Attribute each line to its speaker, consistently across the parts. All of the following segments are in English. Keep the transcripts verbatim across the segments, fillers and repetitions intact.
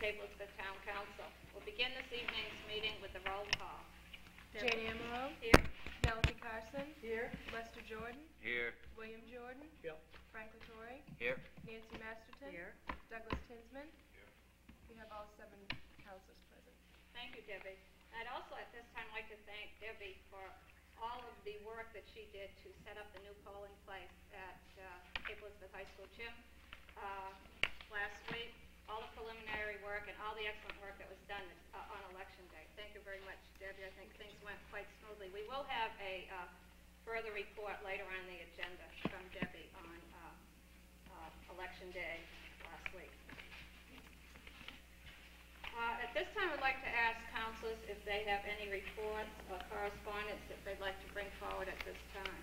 Speaker 1: Caplesville Town Council. We'll begin this evening's meeting with the roll call.
Speaker 2: Jane Amaro.
Speaker 1: Here.
Speaker 2: Penelope Carson.
Speaker 3: Here.
Speaker 2: Lester Jordan.
Speaker 4: Here.
Speaker 2: William Jordan.
Speaker 4: Yep.
Speaker 2: Frank Latore.
Speaker 4: Here.
Speaker 2: Nancy Masterton.
Speaker 1: Here.
Speaker 2: Douglas Tinsman.
Speaker 4: Here.
Speaker 2: We have all seven councilors present.
Speaker 1: Thank you, Debbie. I'd also at this time like to thank Debbie for all of the work that she did to set up the new polling place at uh, Caplesville High School gym uh, last week. All the preliminary work and all the excellent work that was done uh, on election day. Thank you very much, Debbie. I think things went quite smoothly. We will have a uh, further report later on the agenda from Debbie on uh, uh, election day last week. Uh, at this time, I'd like to ask councilors if they have any reports or correspondence that they'd like to bring forward at this time.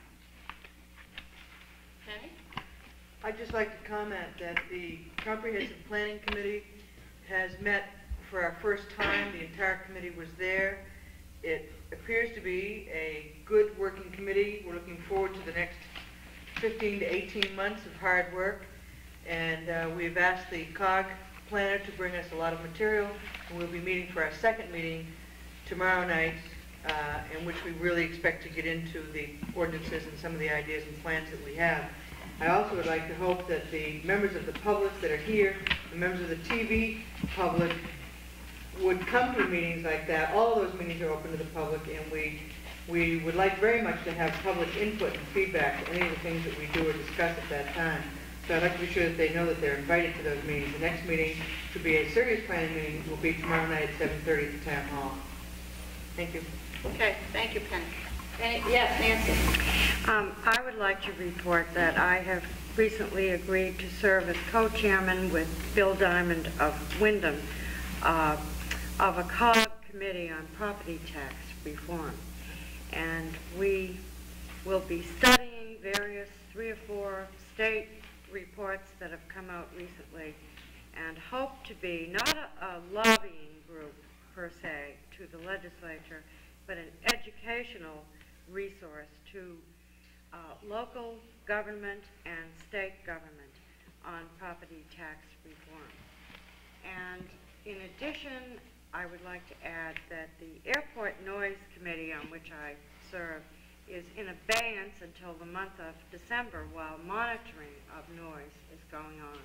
Speaker 1: Penny?
Speaker 3: I'd just like to comment that the Comprehensive Planning Committee has met for our first time. The entire committee was there. It appears to be a good working committee. We're looking forward to the next fifteen to eighteen months of hard work. And uh, we've asked the C O G planner to bring us a lot of material. And we'll be meeting for our second meeting tomorrow night, uh, in which we really expect to get into the ordinances and some of the ideas and plans that we have. I also would like to hope that the members of the public that are here, the members of the T V public, would come to meetings like that. All of those meetings are open to the public, and we we would like very much to have public input and feedback to any of the things that we do or discuss at that time. So I'd like to be sure that they know that they're invited to those meetings. The next meeting, to be a serious planning meeting, will be tomorrow night at seven thirty at the Town Hall. Thank you.
Speaker 1: Okay, thank you, Penny. Any, yes, Nancy.
Speaker 5: Um, I would like to report that I have recently agreed to serve as co-chairman with Bill Diamond of Wyndham uh, of a C O G committee on property tax reform. And we will be studying various three or four state reports that have come out recently and hope to be not a, a lobbying group per se to the legislature, but an educational resource to uh, local government and state government on property tax reform. And in addition, I would like to add that the Airport Noise Committee, on which I serve, is in abeyance until the month of December while monitoring of noise is going on.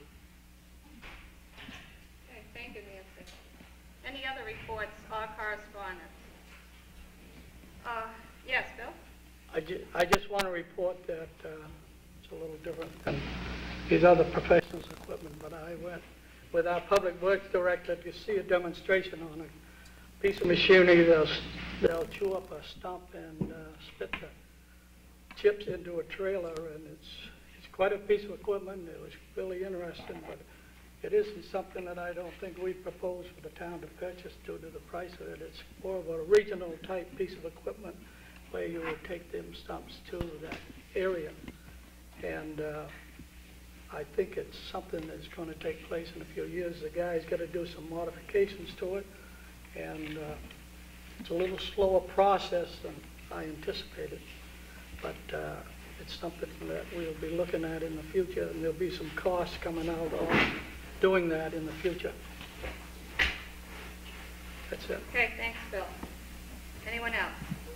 Speaker 1: Okay, thank you, Nancy. Any other reports or correspondence? Uh, yes, Bill?
Speaker 6: I, ju I just want to report that uh, it's a little different than these other professionals' equipment, but I went with our Public Works Director to see a demonstration on a piece of machinery. They'll, they'll chew up a stump and uh, spit the chips into a trailer, and it's, it's quite a piece of equipment. It was really interesting, but it isn't something that I don't think we propose for the town to purchase due to the price of it. It's more of a regional type piece of equipment where you would take them stumps to that area. And uh, I think it's something that's going to take place in a few years. The guy's got to do some modifications to it, and uh, it's a little slower process than I anticipated. But uh, it's something that we'll be looking at in the future, and there'll be some costs coming out on doing that in the future. That's it.
Speaker 1: Okay, thanks, Bill. Anyone else?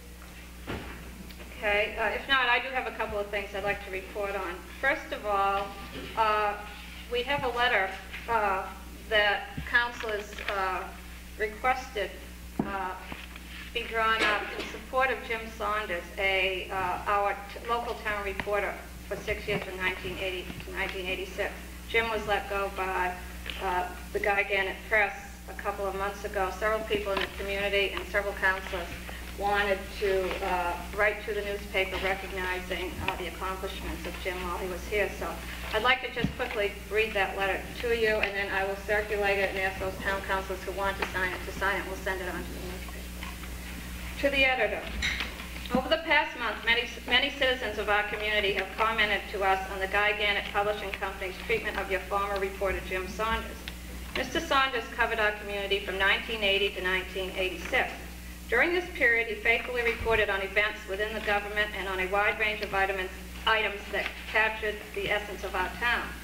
Speaker 1: Okay, uh, if not, I do have a couple of things I'd like to report on. First of all, uh, we have a letter uh, that councilors uh, requested uh, be drawn up in support of Jim Saunders, a uh, our t local town reporter for six years from nineteen eighty to nineteen eighty-six. Jim was let go by uh, the Guy Gannett Press a couple of months ago. Several people in the community and several councilors wanted to uh, write to the newspaper recognizing uh, the accomplishments of Jim while he was here. So I'd like to just quickly read that letter to you, and then I will circulate it and ask those town councilors who want to sign it to sign it. We'll send it on to the newspaper. To the editor. Over the past month, many, many citizens of our community have commented to us on the Guy Gannett Publishing Company's treatment of your former reporter, Jim Saunders. Mister Saunders covered our community from nineteen eighty to nineteen eighty-six. During this period, he faithfully reported on events within the government and on a wide range of items, items that captured the essence of our town.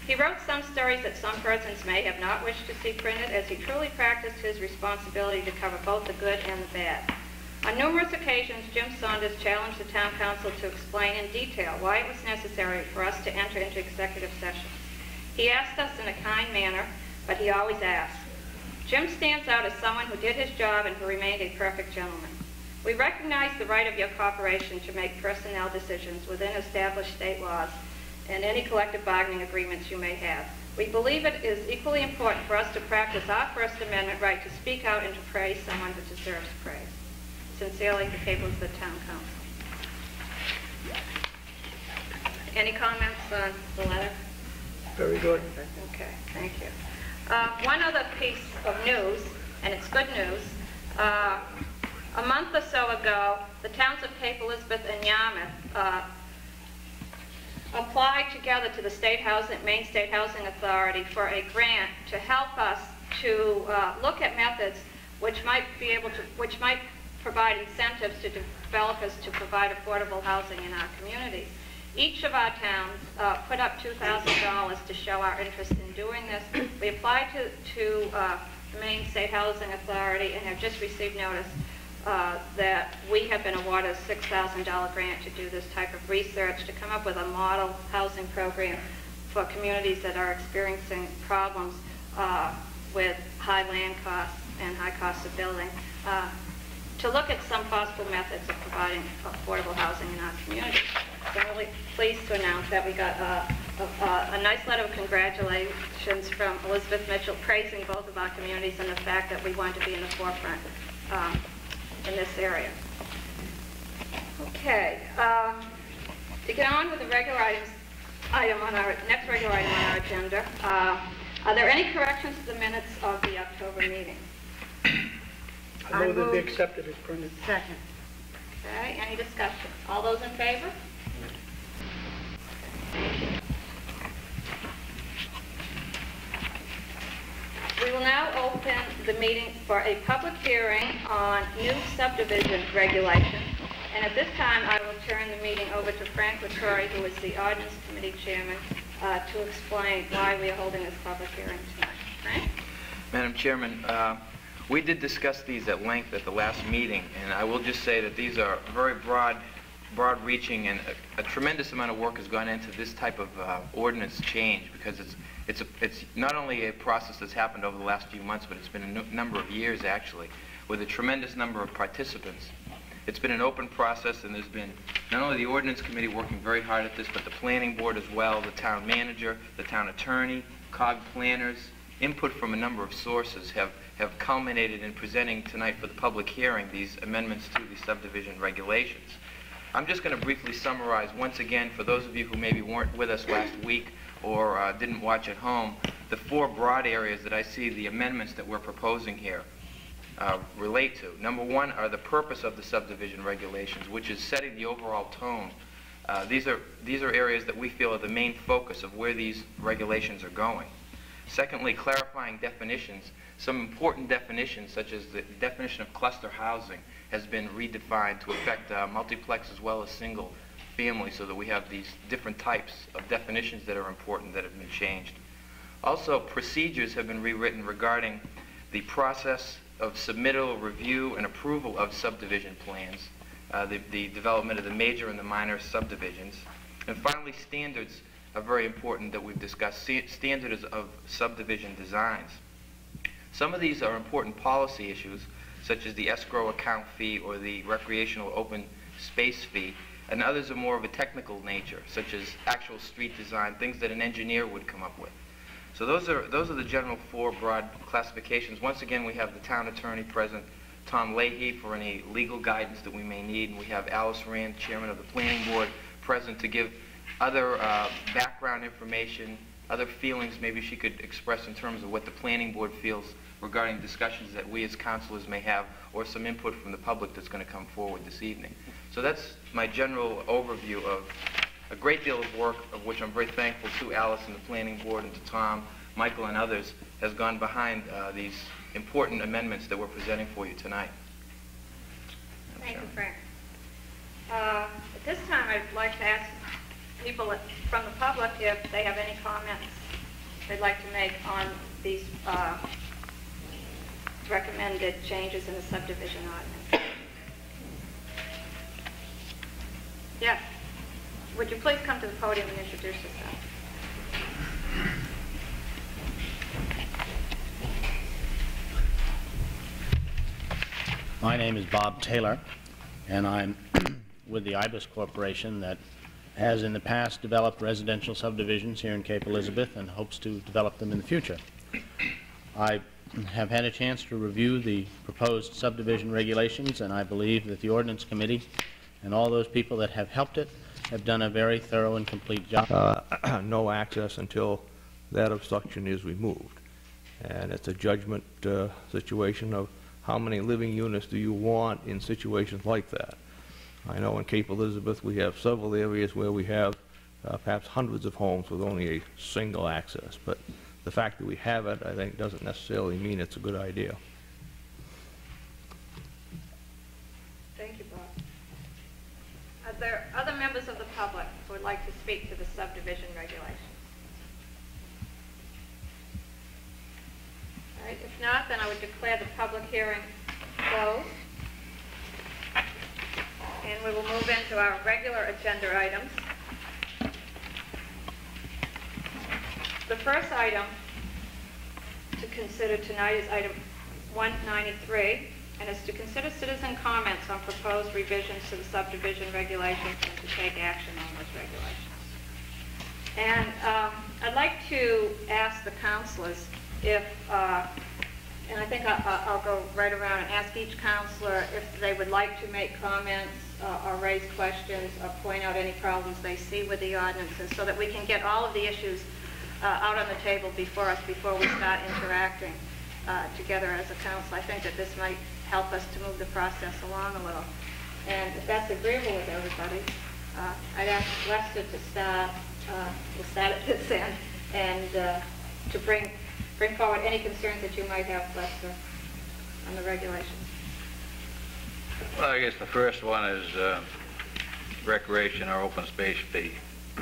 Speaker 1: He wrote some stories that some persons may have not wished to see printed, as he truly practiced his responsibility to cover both the good and the bad. On numerous occasions, Jim Saunders challenged the town council to explain in detail why it was necessary for us to enter into executive sessions. He asked us in a kind manner, but he always asked. Jim stands out as someone who did his job and who remained a perfect gentleman. We recognize the right of your corporation to make personnel decisions within established state laws and any collective bargaining agreements you may have. We believe it is equally important for us to practice our First Amendment right to speak out and to praise someone who deserves praise. Sincerely, the Cape Elizabeth Town Council. Any comments on the letter?
Speaker 6: Very good.
Speaker 1: Okay, thank you. Uh, one other piece of news, and it's good news. Uh, a month or so ago, the towns of Cape Elizabeth and Yarmouth uh, applied together to the State Housing, Maine State Housing Authority for a grant to help us to uh, look at methods which might be able to, which might provide incentives to developers to provide affordable housing in our communities. Each of our towns uh, put up two thousand dollars to show our interest in doing this. We applied to, to uh, the Maine State Housing Authority and have just received notice uh, that we have been awarded a six thousand dollar grant to do this type of research to come up with a model housing program for communities that are experiencing problems uh, with high land costs and high costs of building, uh, to look at some possible methods of providing affordable housing in our community. So I'm really pleased to announce that we got uh, a, a nice letter of congratulations from Elizabeth Mitchell praising both of our communities and the fact that we want to be in the forefront um, in this area. Okay, um, to get on with the regular items, item on our next regular item on our agenda, uh, are there any corrections to the minutes of the October meeting?
Speaker 6: I move that
Speaker 5: I
Speaker 6: be
Speaker 5: move-
Speaker 6: accepted as printed.
Speaker 5: Second.
Speaker 1: Okay, any discussion? All those in favor? We will now open the meeting for a public hearing on new subdivision regulations. And at this time, I will turn the meeting over to Frank Latore, who is the Ordinance Committee Chairman, uh, to explain why we are holding this public hearing tonight. Frank?
Speaker 4: Madam Chairman, uh, we did discuss these at length at the last meeting, and I will just say that these are very broad, broad-reaching, and a, a tremendous amount of work has gone into this type of uh, ordinance change, because it's it's a, it's not only a process that's happened over the last few months, but it's been a n number of years actually, with a tremendous number of participants. It's been an open process, and there's been not only the Ordinance Committee working very hard at this, but the Planning Board as well, the Town Manager, the Town Attorney, COG planners. Input from a number of sources have, have culminated in presenting tonight for the public hearing these amendments to the subdivision regulations. I'm just going to briefly summarize once again, for those of you who maybe weren't with us last week or uh, didn't watch at home, the four broad areas that I see the amendments that we're proposing here uh, relate to. Number one are the purpose of the subdivision regulations, which is setting the overall tone. Uh, these are, these are areas that we feel are the main focus of where these regulations are going. Secondly, clarifying definitions. Some important definitions, such as the definition of cluster housing, has been redefined to affect uh, multiplex as well as single family, so that we have these different types of definitions that are important that have been changed. Also, procedures have been rewritten regarding the process of submittal, review, and approval of subdivision plans, uh, the, the development of the major and the minor subdivisions. And finally, standards are very important that we've discussed, standards of subdivision designs. Some of these are important policy issues, such as the escrow account fee or the recreational open space fee, and others are more of a technical nature, such as actual street design, things that an engineer would come up with. So those are, those are the general four broad classifications. Once again, we have the town attorney present, Tom Leahy, for any legal guidance that we may need, and we have Alice Rand, chairman of the planning board, present to give other uh, background information, other feelings maybe she could express in terms of what the planning board feels regarding discussions that we as councilors may have, or some input from the public that's going to come forward this evening. So that's my general overview of a great deal of work, of which I'm very thankful to Alice and the planning board, and to Tom, Michael, and others, has gone behind uh, these important amendments that we're presenting for you tonight.
Speaker 1: Thank you, Frank. Uh, at this time, I'd like to ask people from the public if they have any comments they'd like to make on these uh, recommended changes in the subdivision ordinance. Yes. Would you please come to the podium and introduce yourself?
Speaker 7: My name is Bob Taylor, and I'm with the IBIS Corporation that has in the past developed residential subdivisions here in Cape Elizabeth and hopes to develop them in the future. I have had a chance to review the proposed subdivision regulations, and I believe that the Ordinance Committee and all those people that have helped it have done a very thorough and complete job.
Speaker 8: Uh, no access until that obstruction is removed. And it's a judgment uh, situation of how many living units do you want in situations like that. I know in Cape Elizabeth we have several areas where we have uh, perhaps hundreds of homes with only a single access, but the fact that we have it, I think, doesn't necessarily mean it's a good idea.
Speaker 1: Thank you, Bob. Are there other members of the public who would like to speak to the subdivision regulations? All right, if not, then I would declare the public hearing closed. And we will move into our regular agenda items. The first item to consider tonight is item one ninety-three, and is to consider citizen comments on proposed revisions to the subdivision regulations and to take action on those regulations. And um, I'd like to ask the councilors if, uh, and I think I'll, I'll go right around and ask each councilor if they would like to make comments uh, or raise questions or point out any problems they see with the ordinances, so that we can get all of the issues uh, out on the table before us before we start interacting uh, together as a council. I think that this might help us to move the process along a little. And if that's agreeable with everybody, uh, I'd ask Lester to start, uh, we'll start at this end, and uh, to bring bring forward any concerns that you might have, Lester, on the regulations.
Speaker 9: Well, I guess the first one is uh, recreation or open space fee.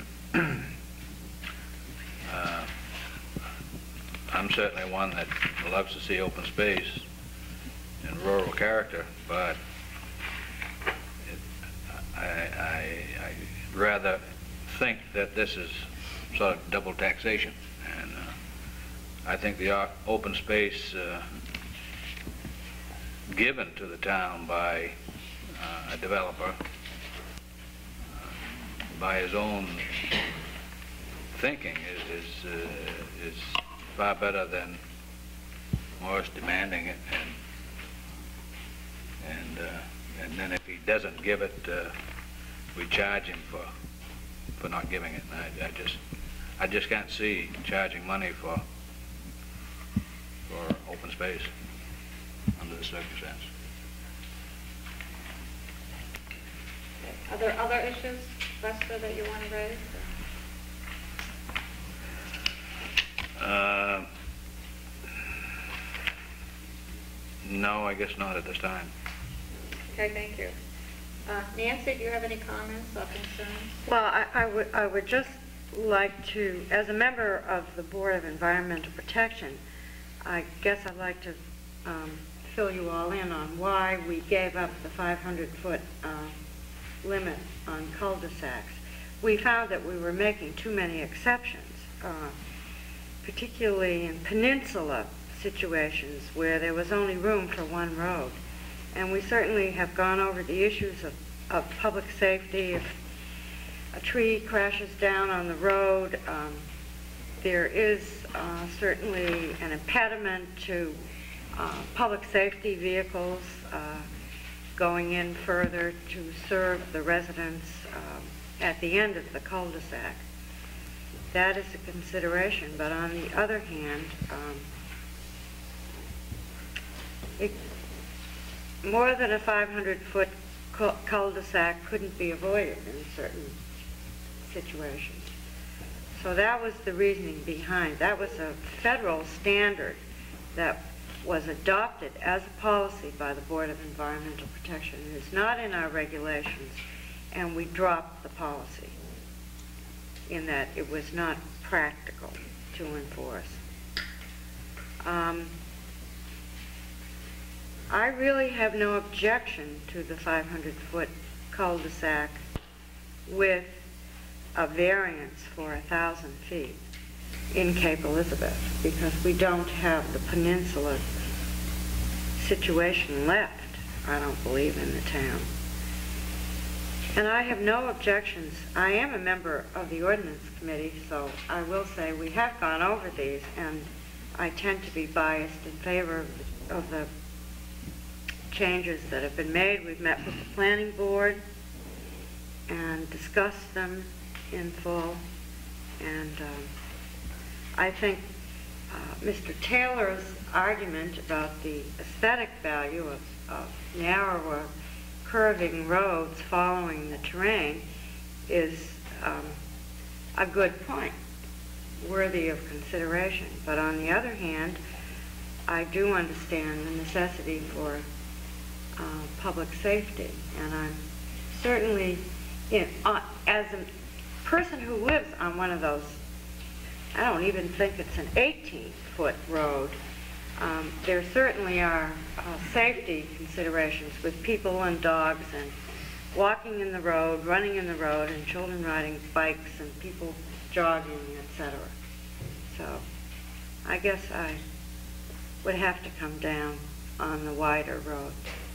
Speaker 9: uh, I'm certainly one that loves to see open space in rural character, but it, I, I, I rather think that this is sort of double taxation, and uh, I think the o- open space uh, given to the town by uh, a developer uh, by his own thinking is is, uh, is far better than Morris demanding it, and and uh, and then if he doesn't give it, uh, we charge him for for not giving it. And I, I just I just can't see charging money for for open space under the circumstance.
Speaker 1: Are there other issues, Lester, that you want to raise?
Speaker 9: Uh, no, I guess not at this time.
Speaker 1: Okay, thank you. Uh, Nancy, do you have any comments or concerns?
Speaker 5: Well, I, I would, I would just like to, as a member of the Board of Environmental Protection, I guess I'd like to um, fill you all in on why we gave up the five hundred foot uh, limit on cul-de-sacs. We found that we were making too many exceptions, uh, particularly in peninsula situations where there was only room for one road. And we certainly have gone over the issues of, of public safety. If a tree crashes down on the road, um, there is uh, certainly an impediment to uh, public safety vehicles uh, going in further to serve the residents um, at the end of the cul-de-sac. That is a consideration, but on the other hand, um, it, more than a five hundred foot cul-de-sac couldn't be avoided in certain situations. So that was the reasoning behind. That was a federal standard that was adopted as a policy by the Board of Environmental Protection. It is not in our regulations, and we dropped the policy in that it was not practical to enforce. Um, I really have no objection to the five hundred foot cul-de-sac with a variance for a thousand feet in Cape Elizabeth, because we don't have the peninsula situation left, I don't believe, in the town. And I have no objections. I am a member of the ordinance committee, so I will say we have gone over these, and I tend to be biased in favor of the, of the changes that have been made. We've met with the planning board and discussed them in full, and um, I think uh, Mister Taylor's argument about the aesthetic value of, of narrower curving roads following the terrain is um, a good point, worthy of consideration. But on the other hand, I do understand the necessity for uh, public safety, and I'm certainly, you know, uh, as a person who lives on one of those, I don't even think it's an eighteen foot road, um, there certainly are uh, safety considerations with people and dogs and walking in the road, running in the road, and children riding bikes and people jogging, et cetera. So I guess I would have to come down on the wider road.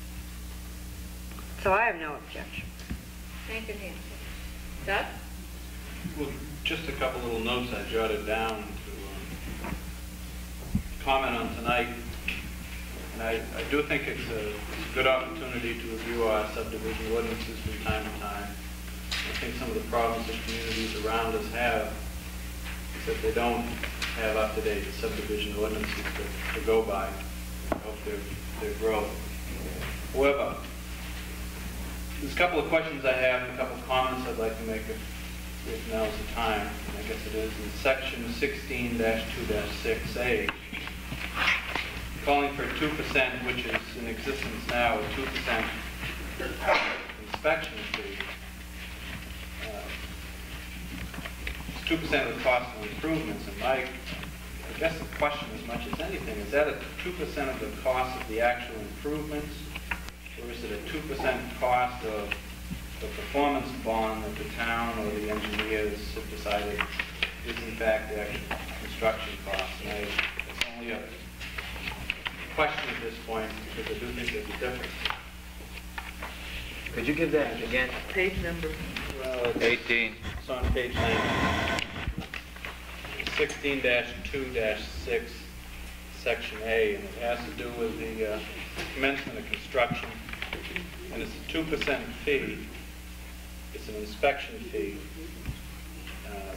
Speaker 5: So I have no objection.
Speaker 1: Thank you, Nancy. Doug?
Speaker 10: Well, just a couple little notes I jotted down to um, comment on tonight. And I, I do think it's a, it's a good opportunity to review our subdivision ordinances from time to time. I think some of the problems that communities around us have is that they don't have up-to-date subdivision ordinances to, to go by to help their, their growth. However, there's a couple of questions I have and a couple of comments I'd like to make if, if now's the time. And I guess it is in section sixteen dash two dash six A, calling for two percent, which is in existence now, a two percent inspection fee. Uh, it's two percent of the cost of improvements. And my, I guess the question as much as anything, is that a two percent of the cost of the actual improvements? Or is it a two percent cost of the performance bond that the town or the engineers have decided is in fact the actual construction cost? And I, it's only a question at this point because I do think there's a difference.
Speaker 4: Could you give that again?
Speaker 3: Page number.
Speaker 10: Well, it's,
Speaker 9: eighteen.
Speaker 10: it's on page nineteen. sixteen dash two dash six, section A, and it has to do with the uh, commencement of construction. And it's a two percent fee. It's an inspection fee. Um,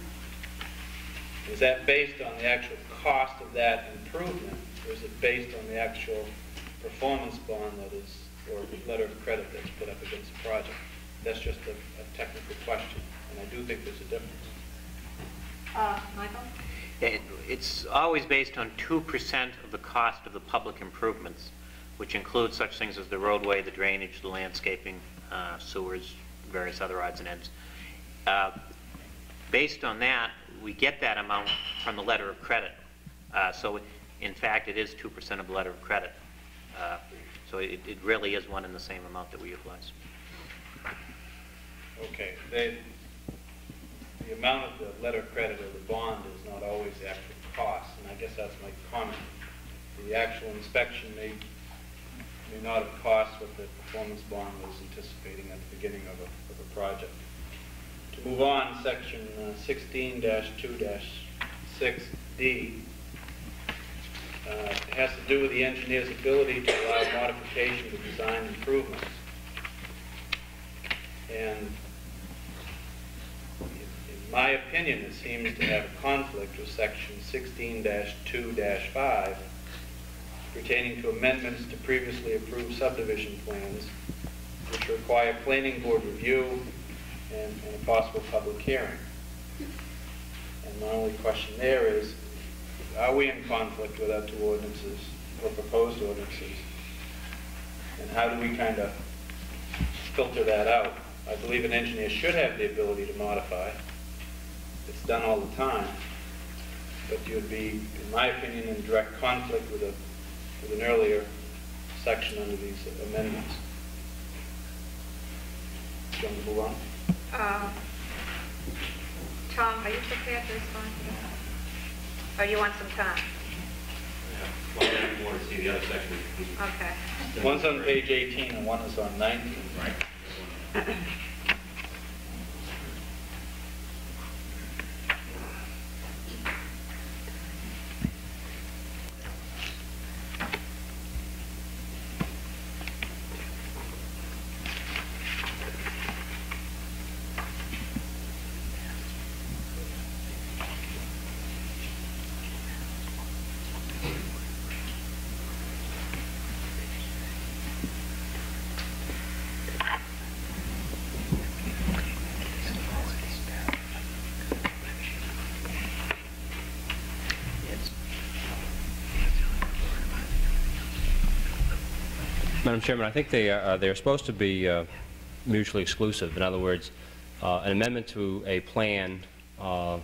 Speaker 10: is that based on the actual cost of that improvement, or is it based on the actual performance bond that is, or letter of credit that's put up against the project? That's just a, a technical question, and I do think there's a difference.
Speaker 1: Uh, Michael?
Speaker 11: It, it's always based on two percent of the cost of the public improvements, which includes such things as the roadway, the drainage, the landscaping, uh, sewers, various other odds and ends. Uh, based on that, we get that amount from the letter of credit. Uh, so, it, in fact, it is two percent of the letter of credit. Uh, so it, it really is one and the same amount that we utilize.
Speaker 10: Okay. They, the amount of the letter of credit or the bond is not always the actual cost, and I guess that's my comment. The actual inspection may may not have cost what the performance bond was anticipating at the beginning of a, of a project. To move on, section uh, sixteen dash two dash six D uh, has to do with the engineer's ability to allow modification to design improvements. And in, in my opinion, it seems to have a conflict with section sixteen dash two dash five pertaining to amendments to previously approved subdivision plans, which require planning board review and, and a possible public hearing. And my only question there is, are we in conflict with our two ordinances or proposed ordinances? And how do we kind of filter that out? I believe an engineer should have the ability to modify. It's done all the time. but you'd be, in my opinion, in direct conflict with a, with an earlier section under these amendments. Do you want to move on?
Speaker 1: Uh, Tom, are you prepared to respond to that? Or you want some time?
Speaker 12: Well, I want to see the other section.
Speaker 1: Okay.
Speaker 10: One's on page eighteen and one is on nineteen.
Speaker 12: Right. Madam Chairman, I think they are, they're supposed to be uh, mutually exclusive. In other words, uh, an amendment to a plan uh,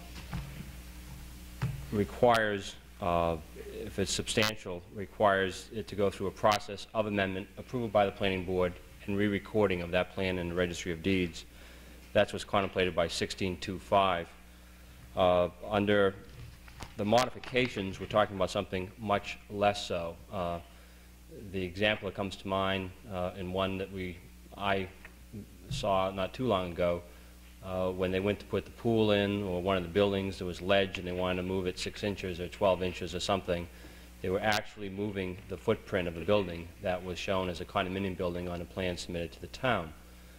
Speaker 12: requires, uh, if it's substantial, requires it to go through a process of amendment, approval by the Planning Board, and re-recording of that plan in the Registry of Deeds. That's what's contemplated by sixteen two five. Uh, under the modifications, we're talking about something much less so. Uh, The example that comes to mind, uh, and one that we, I saw not too long ago, uh, when they went to put the pool in, or one of the buildings, there was ledge and they wanted to move it six inches or twelve inches or something. They were actually moving the footprint of a building that was shown as a condominium building on a plan submitted to the town.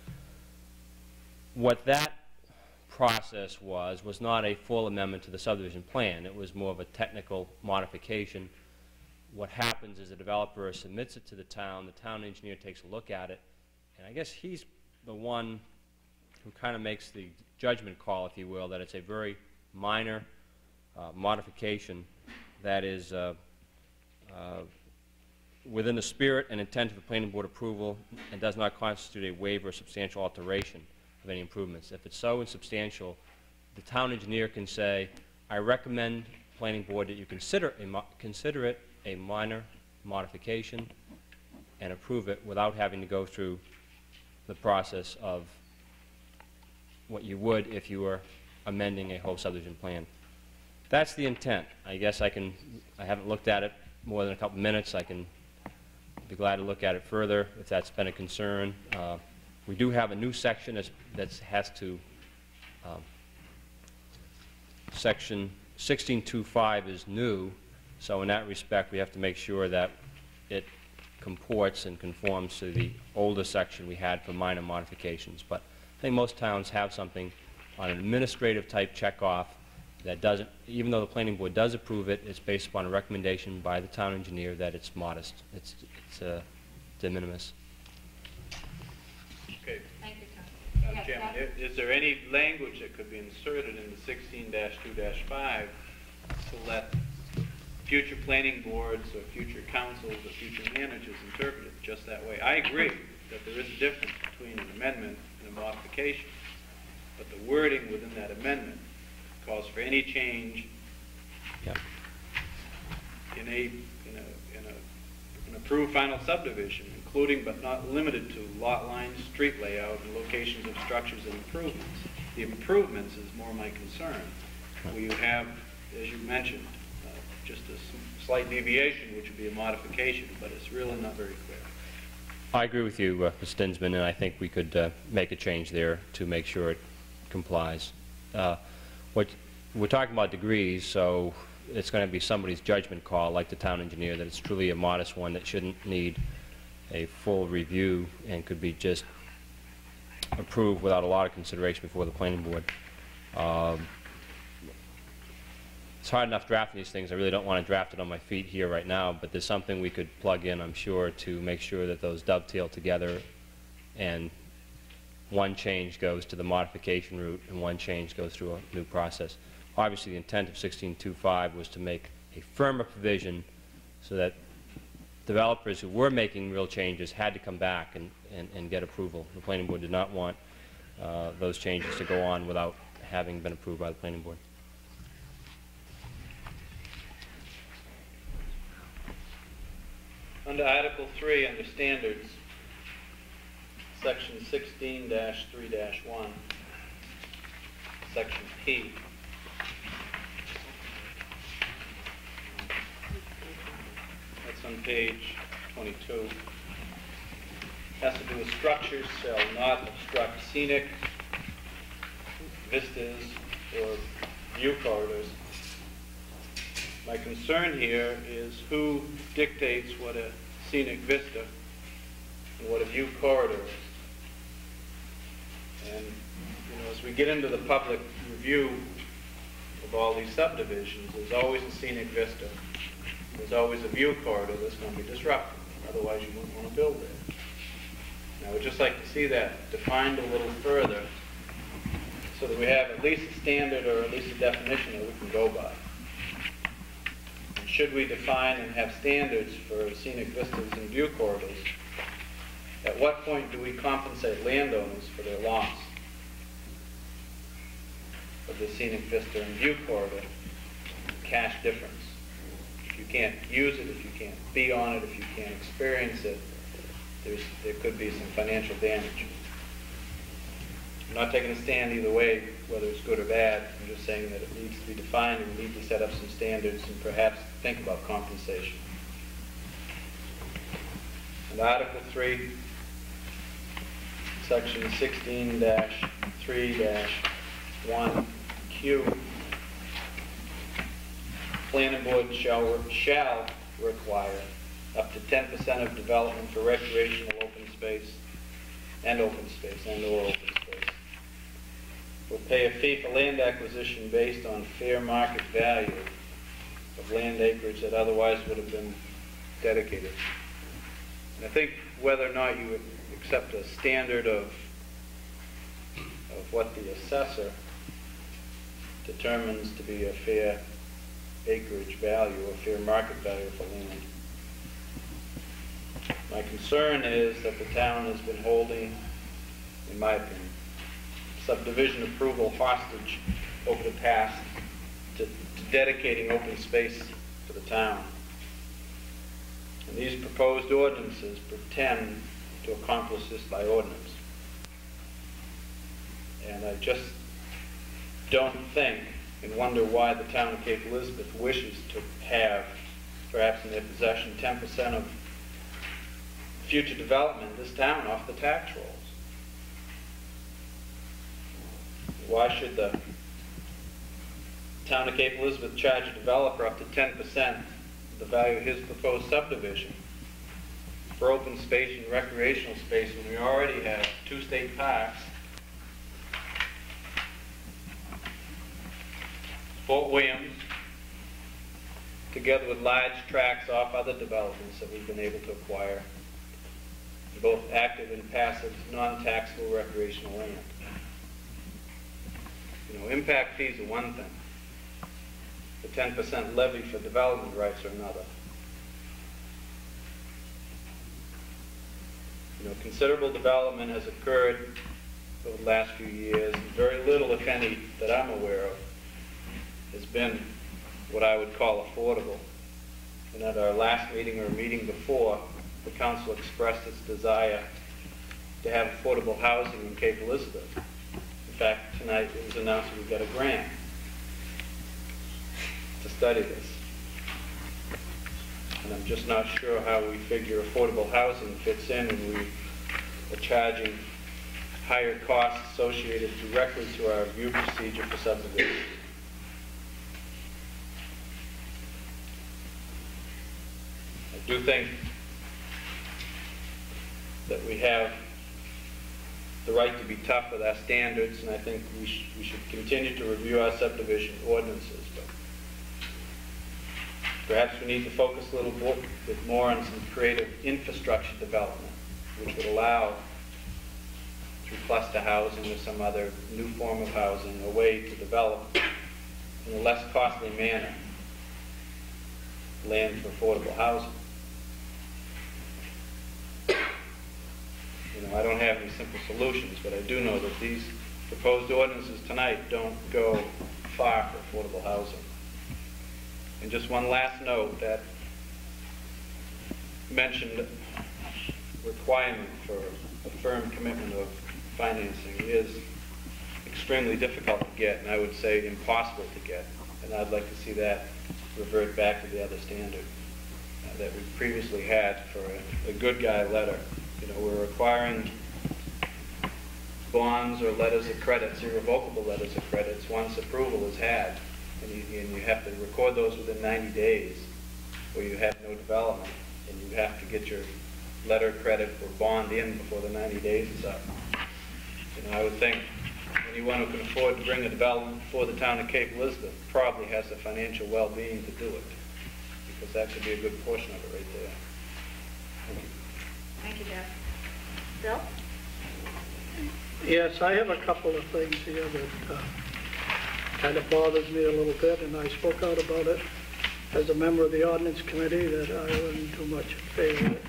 Speaker 12: What that process was, was not a full amendment to the subdivision plan. It was more of a technical modification. What happens is the developer submits it to the town, the town engineer takes a look at it, and I guess he's the one who kind of makes the judgment call, if you will, that it's a very minor uh, modification that is uh, uh, within the spirit and intent of the planning board approval and does not constitute a waiver or substantial alteration of any improvements. If it's so insubstantial, the town engineer can say, I recommend planning board that you consider, a mo consider it a minor modification and approve it without having to go through the process of what you would if you were amending a whole subdivision plan. That's the intent. I guess I can, I haven't looked at it more than a couple minutes. I can be glad to look at it further if that's been a concern. Uh, we do have a new section that that's, has to, um, section sixteen two five is new. So in that respect, we have to make sure that it comports and conforms to the older section we had for minor modifications. But I think most towns have something on an administrative type checkoff that doesn't, even though the planning board does approve it, it's based upon a recommendation by the town engineer that it's modest. It's, it's uh, de minimis.
Speaker 10: Okay.
Speaker 1: Thank you, Tom.
Speaker 10: Madam
Speaker 1: Yes,
Speaker 10: Chairman,
Speaker 1: Bob?
Speaker 10: i- is there any language that could be inserted in the sixteen dash two dash five to let future planning boards or future councils or future managers interpret it just that way? I agree that there is a difference between an amendment and a modification, but the wording within that amendment calls for any change
Speaker 12: Yep.
Speaker 10: in a, in a, in a, an approved final subdivision, including but not limited to lot lines, street layout, and locations of structures and improvements. The improvements is more my concern. Where you have, as you mentioned, uh, just a s- slight deviation, which would be a modification, but it's really not very clear.
Speaker 12: I agree with you, uh, Miz Stinsman, and I think we could uh, make a change there to make sure it complies. Uh, what, we're talking about degrees, so it's going to be somebody's judgment call, like the town engineer, that it's truly a modest one that shouldn't need a full review and could be just approved without a lot of consideration before the planning board. Um, it's hard enough drafting these things. I really don't want to draft it on my feet here right now, but there's something we could plug in, I'm sure, to make sure that those dovetail together and one change goes to the modification route and one change goes through a new process. Obviously, the intent of sixteen two five was to make a firmer provision so that developers who were making real changes had to come back and, and, and get approval. The planning board did not want uh, those changes to go on without having been approved by the planning board.
Speaker 10: Under Article three, under Standards, Section sixteen dash three dash one, Section P. That's on page twenty-two. Has to do with structures shall not obstruct scenic vistas or view corridors. My concern here is who dictates what a scenic vista and what a view corridor is. And, you know, as we get into the public review of all these subdivisions, there's always a scenic vista. There's always a view corridor that's going to be disrupted. Otherwise, you wouldn't want to build there. And I would just like to see that defined a little further so that we have at least a standard or at least a definition that we can go by. And should we define and have standards for scenic vistas and view corridors, at what point do we compensate landowners for their loss of the scenic vista and view corridor cash difference? If you can't use it, if you can't be on it, if you can't experience it, there's, there could be some financial damage. I'm not taking a stand either way, whether it's good or bad. I'm just saying that it needs to be defined and we need to set up some standards and perhaps think about compensation. And Article three, Section sixteen dash three dash one Q, Planning Board shall, shall require up to ten percent of development for recreational open space and open space and or open space. Will pay a fee for land acquisition based on fair market value of land acreage that otherwise would have been dedicated. And I think whether or not you would accept a standard of, of what the assessor determines to be a fair acreage value or fair market value for land. My concern is that the town has been holding, in my opinion, subdivision approval hostage over the past to, to dedicating open space for the town. And these proposed ordinances pretend to accomplish this by ordinance. And I just don't think and wonder why the town of Cape Elizabeth wishes to have, perhaps in their possession, ten percent of future development in this town off the tax rolls. Why should the town of Cape Elizabeth charge a developer up to ten percent of the value of his proposed subdivision for open space and recreational space when we already have two state parks, Fort Williams, together with large tracts off other developments that we've been able to acquire, both active and passive, non-taxable recreational land. You know, impact fees are one thing. The ten percent levy for development rights are another. You know, considerable development has occurred over the last few years, and very little, if any, that I'm aware of, has been what I would call affordable. And at our last meeting or a meeting before, the council expressed its desire to have affordable housing in Cape Elizabeth. In fact, tonight it was announced that we got a grant to study this. And I'm just not sure how we figure affordable housing fits in when we are charging higher costs associated directly to our review procedure for subdivision. I do think that we have the right to be tough with our standards, and I think we, sh we should continue to review our subdivision ordinances. But perhaps we need to focus a little more, bit more on some creative infrastructure development, which would allow, through cluster housing or some other new form of housing, a way to develop in a less costly manner land for affordable housing. You know, I don't have any simple solutions, but I do know that these proposed ordinances tonight don't go far for affordable housing. And just one last note, that mentioned requirement for a firm commitment of financing is extremely difficult to get, and I would say impossible to get. And I'd like to see that revert back to the other standard uh, that we previously had for a, a good guy letter. You know, we're requiring bonds or letters of credits, irrevocable letters of credits, once approval is had, and you, and you have to record those within ninety days, or you have no development, and you have to get your letter of credit or bond in before the ninety days is up. You know, I would think anyone who can afford to bring a development before the town of Cape Elizabeth probably has the financial well-being to do it, because that could be a good portion of it right there.
Speaker 1: Thank you, Jeff. Bill?
Speaker 6: Yes, I have a couple of things here that uh, kind of bothers me a little bit, and I spoke out about it as a member of the ordinance committee, that I wasn't too much in favor of it.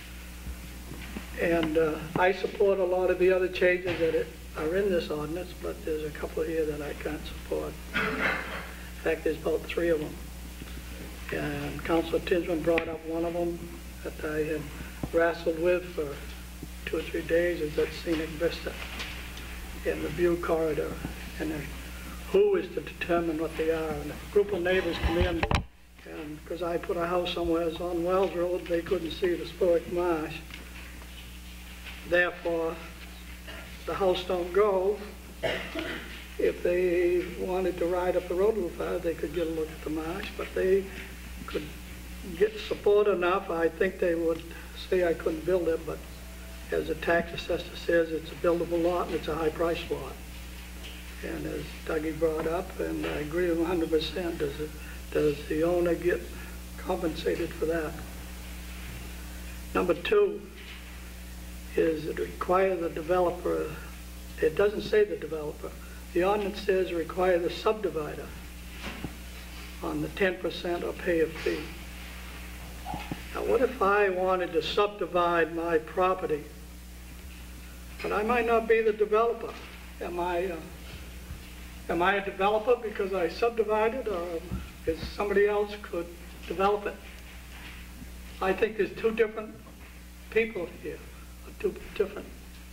Speaker 6: And uh, I support a lot of the other changes that it, are in this ordinance, but there's a couple here that I can't support. In fact, there's about three of them. And Councilor Tinsman brought up one of them that I had wrestled with for two or three days, is that scenic vista in the view corridor. And then who is to determine what they are? And if a group of neighbors come in, and because I put a house somewhere on Wells Road, they couldn't see the Spork Marsh. Therefore, the house don't go. If they wanted to ride up the road a little far, they could get a look at the marsh, but they could get support enough, I think they would say I couldn't build it, but as the tax assessor says, it's a buildable lot and it's a high price lot. And as Dougie brought up, and I agree with one hundred percent, does, it, does the owner get compensated for that? Number two, is it requires the developer, it doesn't say the developer, the ordinance says require the subdivider on the ten percent or pay a fee. Now what if I wanted to subdivide my property, but I might not be the developer? Am I, uh, am I a developer because I subdivided, or is somebody else could develop it? I think there's two different people here. Two different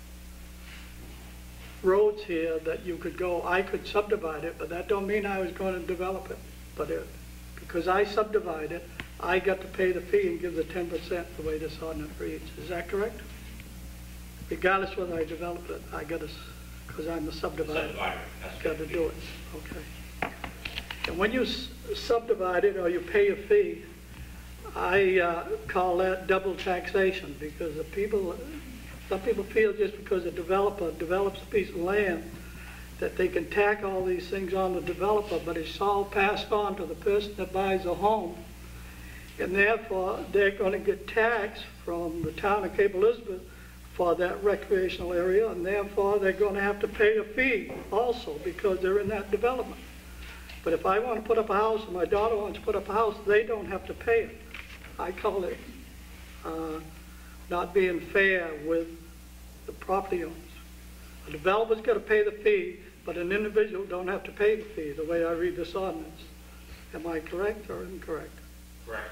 Speaker 6: roads here that you could go. I could subdivide it, but that don't mean I was going to develop it. But it, because I subdivide it, I got to pay the fee and give the ten percent the way this ordinance reads. Is that correct? Regardless whether I develop it, I got to, because I'm the subdivider, got to do it. Okay. And when you subdivide it or you pay a fee, I uh, call that double taxation, because the people, some people feel just because a developer develops a piece of land that they can tack all these things on the developer, but it's all passed on to the person that buys a home. And therefore, they're going to get taxed from the town of Cape Elizabeth for that recreational area, and therefore they're going to have to pay a fee also because they're in that development. But if I want to put up a house and my daughter wants to put up a house, they don't have to pay it. I call it uh, not being fair with the property owners. A developer's got to pay the fee, but an individual don't have to pay the fee, the way I read this ordinance. Am I correct or incorrect?
Speaker 11: Correct.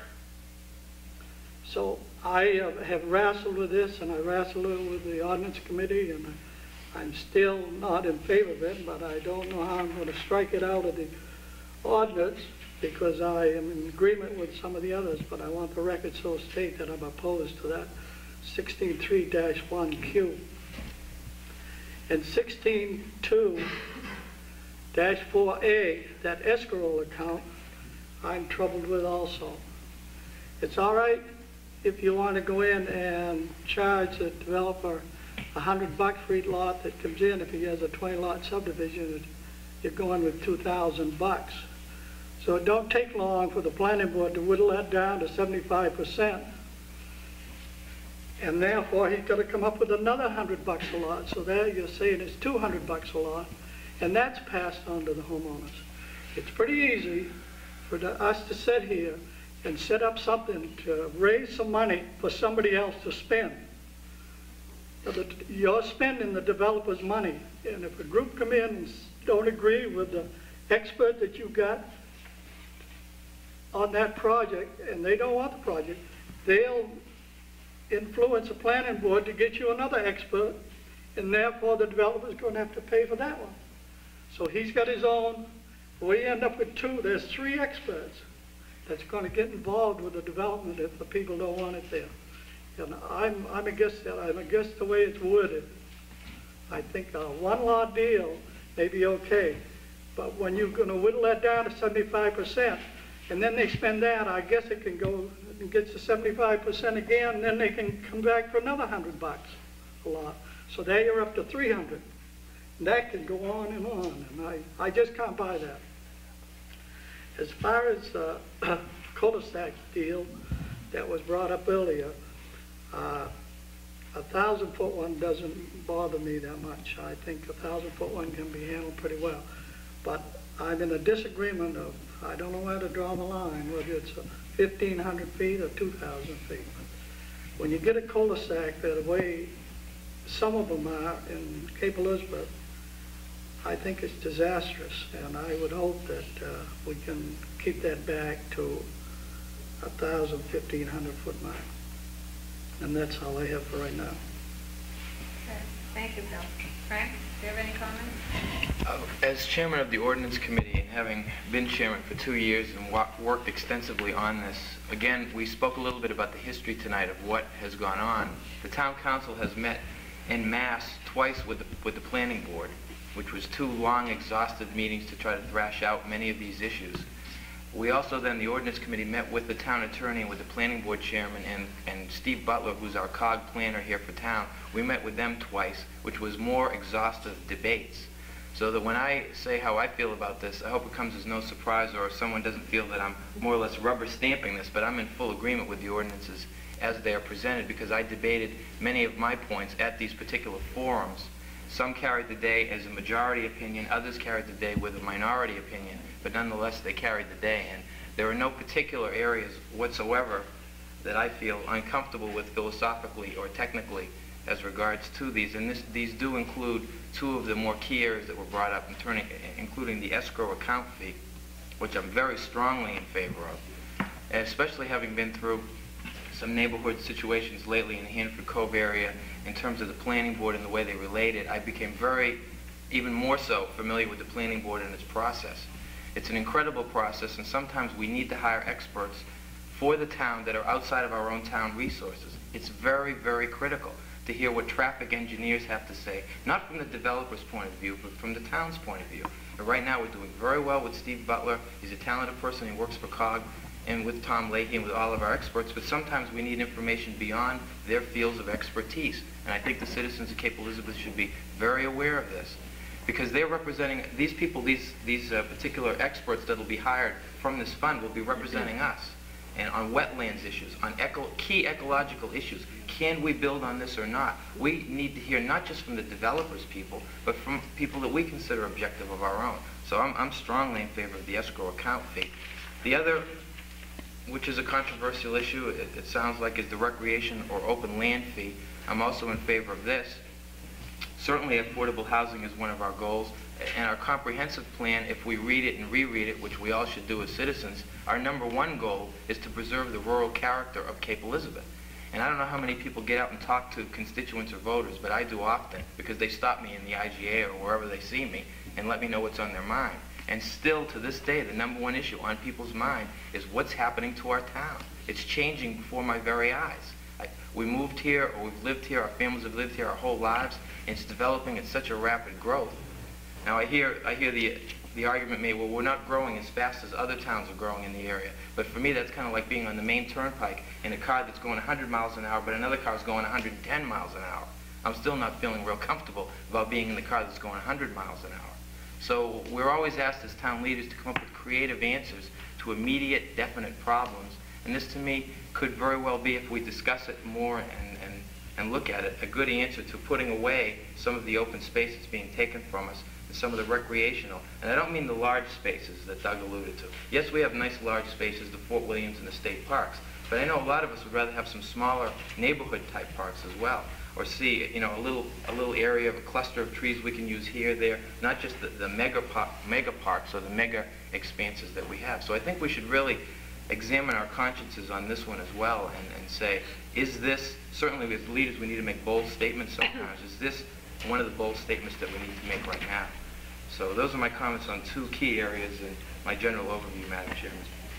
Speaker 6: So I uh, have wrestled with this, and I wrestled with the ordinance committee, and I'm still not in favor of it, but I don't know how I'm going to strike it out of the ordinance, because I am in agreement with some of the others, but I want the record so state that I'm opposed to that sixteen three dash one Q. And sixteen two dash four A, that escrow account, I'm troubled with also. It's all right if you want to go in and charge the developer a hundred bucks for each lot that comes in. If he has a twenty lot subdivision, you're going with two thousand bucks. So it don't take long for the planning board to whittle that down to seventy-five percent. And therefore, he's got to come up with another hundred bucks a lot. So there you're saying it's two hundred bucks a lot, and that's passed on to the homeowners. It's pretty easy for the, us to sit here and set up something to raise some money for somebody else to spend. So that you're spending the developer's money, and if a group come in and don't agree with the expert that you got on that project, and they don't want the project, they'll influence the planning board to get you another expert, and therefore the developer's going to have to pay for that one. So he's got his own. We end up with two. There's three experts that's going to get involved with the development if the people don't want it there. And I'm, I'm against that. I'm against the way it's worded. I think a one-lot deal may be okay, but when you're going to whittle that down to seventy-five percent, and then they spend that, I guess it can go and gets to seventy-five percent again, and then they can come back for another hundred bucks a lot. So there you're up to three hundred. And that can go on and on, and I, I just can't buy that. As far as uh, cul-de-sac deal that was brought up earlier, uh, a thousand foot one doesn't bother me that much. I think a thousand foot one can be handled pretty well. But I'm in a disagreement of, I don't know where to draw the line, whether it's fifteen hundred feet or two thousand feet. When you get a cul-de-sac that way, some of them are in Cape Elizabeth, I think it's disastrous, and I would hope that uh, we can keep that back to a thousand, fifteen hundred foot mark. And that's all I have for right now.
Speaker 1: Okay, thank you, Bill. Frank, do you have any comments?
Speaker 4: Uh, As chairman of the ordinance committee and having been chairman for two years and wa worked extensively on this, again, we spoke a little bit about the history tonight of what has gone on. The town council has met en masse twice with the, with the planning board, which was two long, exhaustive meetings to try to thrash out many of these issues. We also then, the ordinance committee, met with the town attorney and with the planning board chairman and, and Steve Butler, who's our C O G planner here for town. We met with them twice, which was more exhaustive debates. So that when I say how I feel about this, I hope it comes as no surprise, or if someone doesn't feel that I'm more or less rubber stamping this, but I'm in full agreement with the ordinances as they are presented, because I debated many of my points at these particular forums. Some carried the day as a majority opinion, others carried the day with a minority opinion, but nonetheless they carried the day. And there are no particular areas whatsoever that I feel uncomfortable with philosophically or technically as regards to these. And this, these do include two of the more key areas that were brought up, in turning, including the escrow account fee, which I'm very strongly in favor of, and especially having been through some neighborhood situations lately in the Hanford Cove area in terms of the planning board and the way they related. I became very, even more so, familiar with the planning board and its process. It's an incredible process, and sometimes we need to hire experts for the town that are outside of our own town resources. It's very, very critical to hear what traffic engineers have to say, not from the developer's point of view, but from the town's point of view. And right now we're doing very well with Steve Butler. He's a talented person. He works for C O G, and with Tom Leahy and with all of our experts, but sometimes we need information beyond their fields of expertise. And I think the citizens of Cape Elizabeth should be very aware of this, because they're representing, these people, these, these uh, particular experts that will be hired from this fund will be representing us. And on wetlands issues, on eco key ecological issues, can we build on this or not? We need to hear not just from the developers people, but from people that we consider objective of our own. So I'm, I'm strongly in favor of the escrow account fee. The other, which is a controversial issue, it, it sounds like, is the recreation or open land fee. I'm also in favor of this. Certainly affordable housing is one of our goals, and our comprehensive plan, if we read it and reread it, which we all should do as citizens, our number one goal is to preserve the rural character of Cape Elizabeth. And I don't know how many people get out and talk to constituents or voters, but I do often, because they stop me in the I G A or wherever they see me and let me know what's on their mind. And still, to this day, the number one issue on people's mind is what's happening to our town. It's changing before my very eyes. I, we moved here, or we've lived here, our families have lived here our whole lives, and it's developing at such a rapid growth. Now, I hear, I hear the, the argument made, well, we're not growing as fast as other towns are growing in the area. But for me, that's kind of like being on the main turnpike in a car that's going one hundred miles an hour, but another car is going one hundred ten miles an hour. I'm still not feeling real comfortable about being in the car that's going one hundred miles an hour. So we're always asked as town leaders to come up with creative answers to immediate, definite problems. And this, to me, could very well be, if we discuss it more and, and, and look at it, a good answer to putting away some of the open space that's being taken from us, and some of the recreational. And I don't mean the large spaces that Doug alluded to. Yes, we have nice large spaces, the Fort Williams and the state parks, but I know a lot of us would rather have some smaller neighborhood-type parks as well. Or see, you know, a little, a little area of a cluster of trees we can use here, there, not just the, the mega, par mega parks or the mega expanses that we have. So I think we should really examine our consciences on this one as well and, and say, is this, certainly as leaders we need to make bold statements sometimes, is this one of the bold statements that we need to make right now? So those are my comments on two key areas and my general overview, Madam Chairman.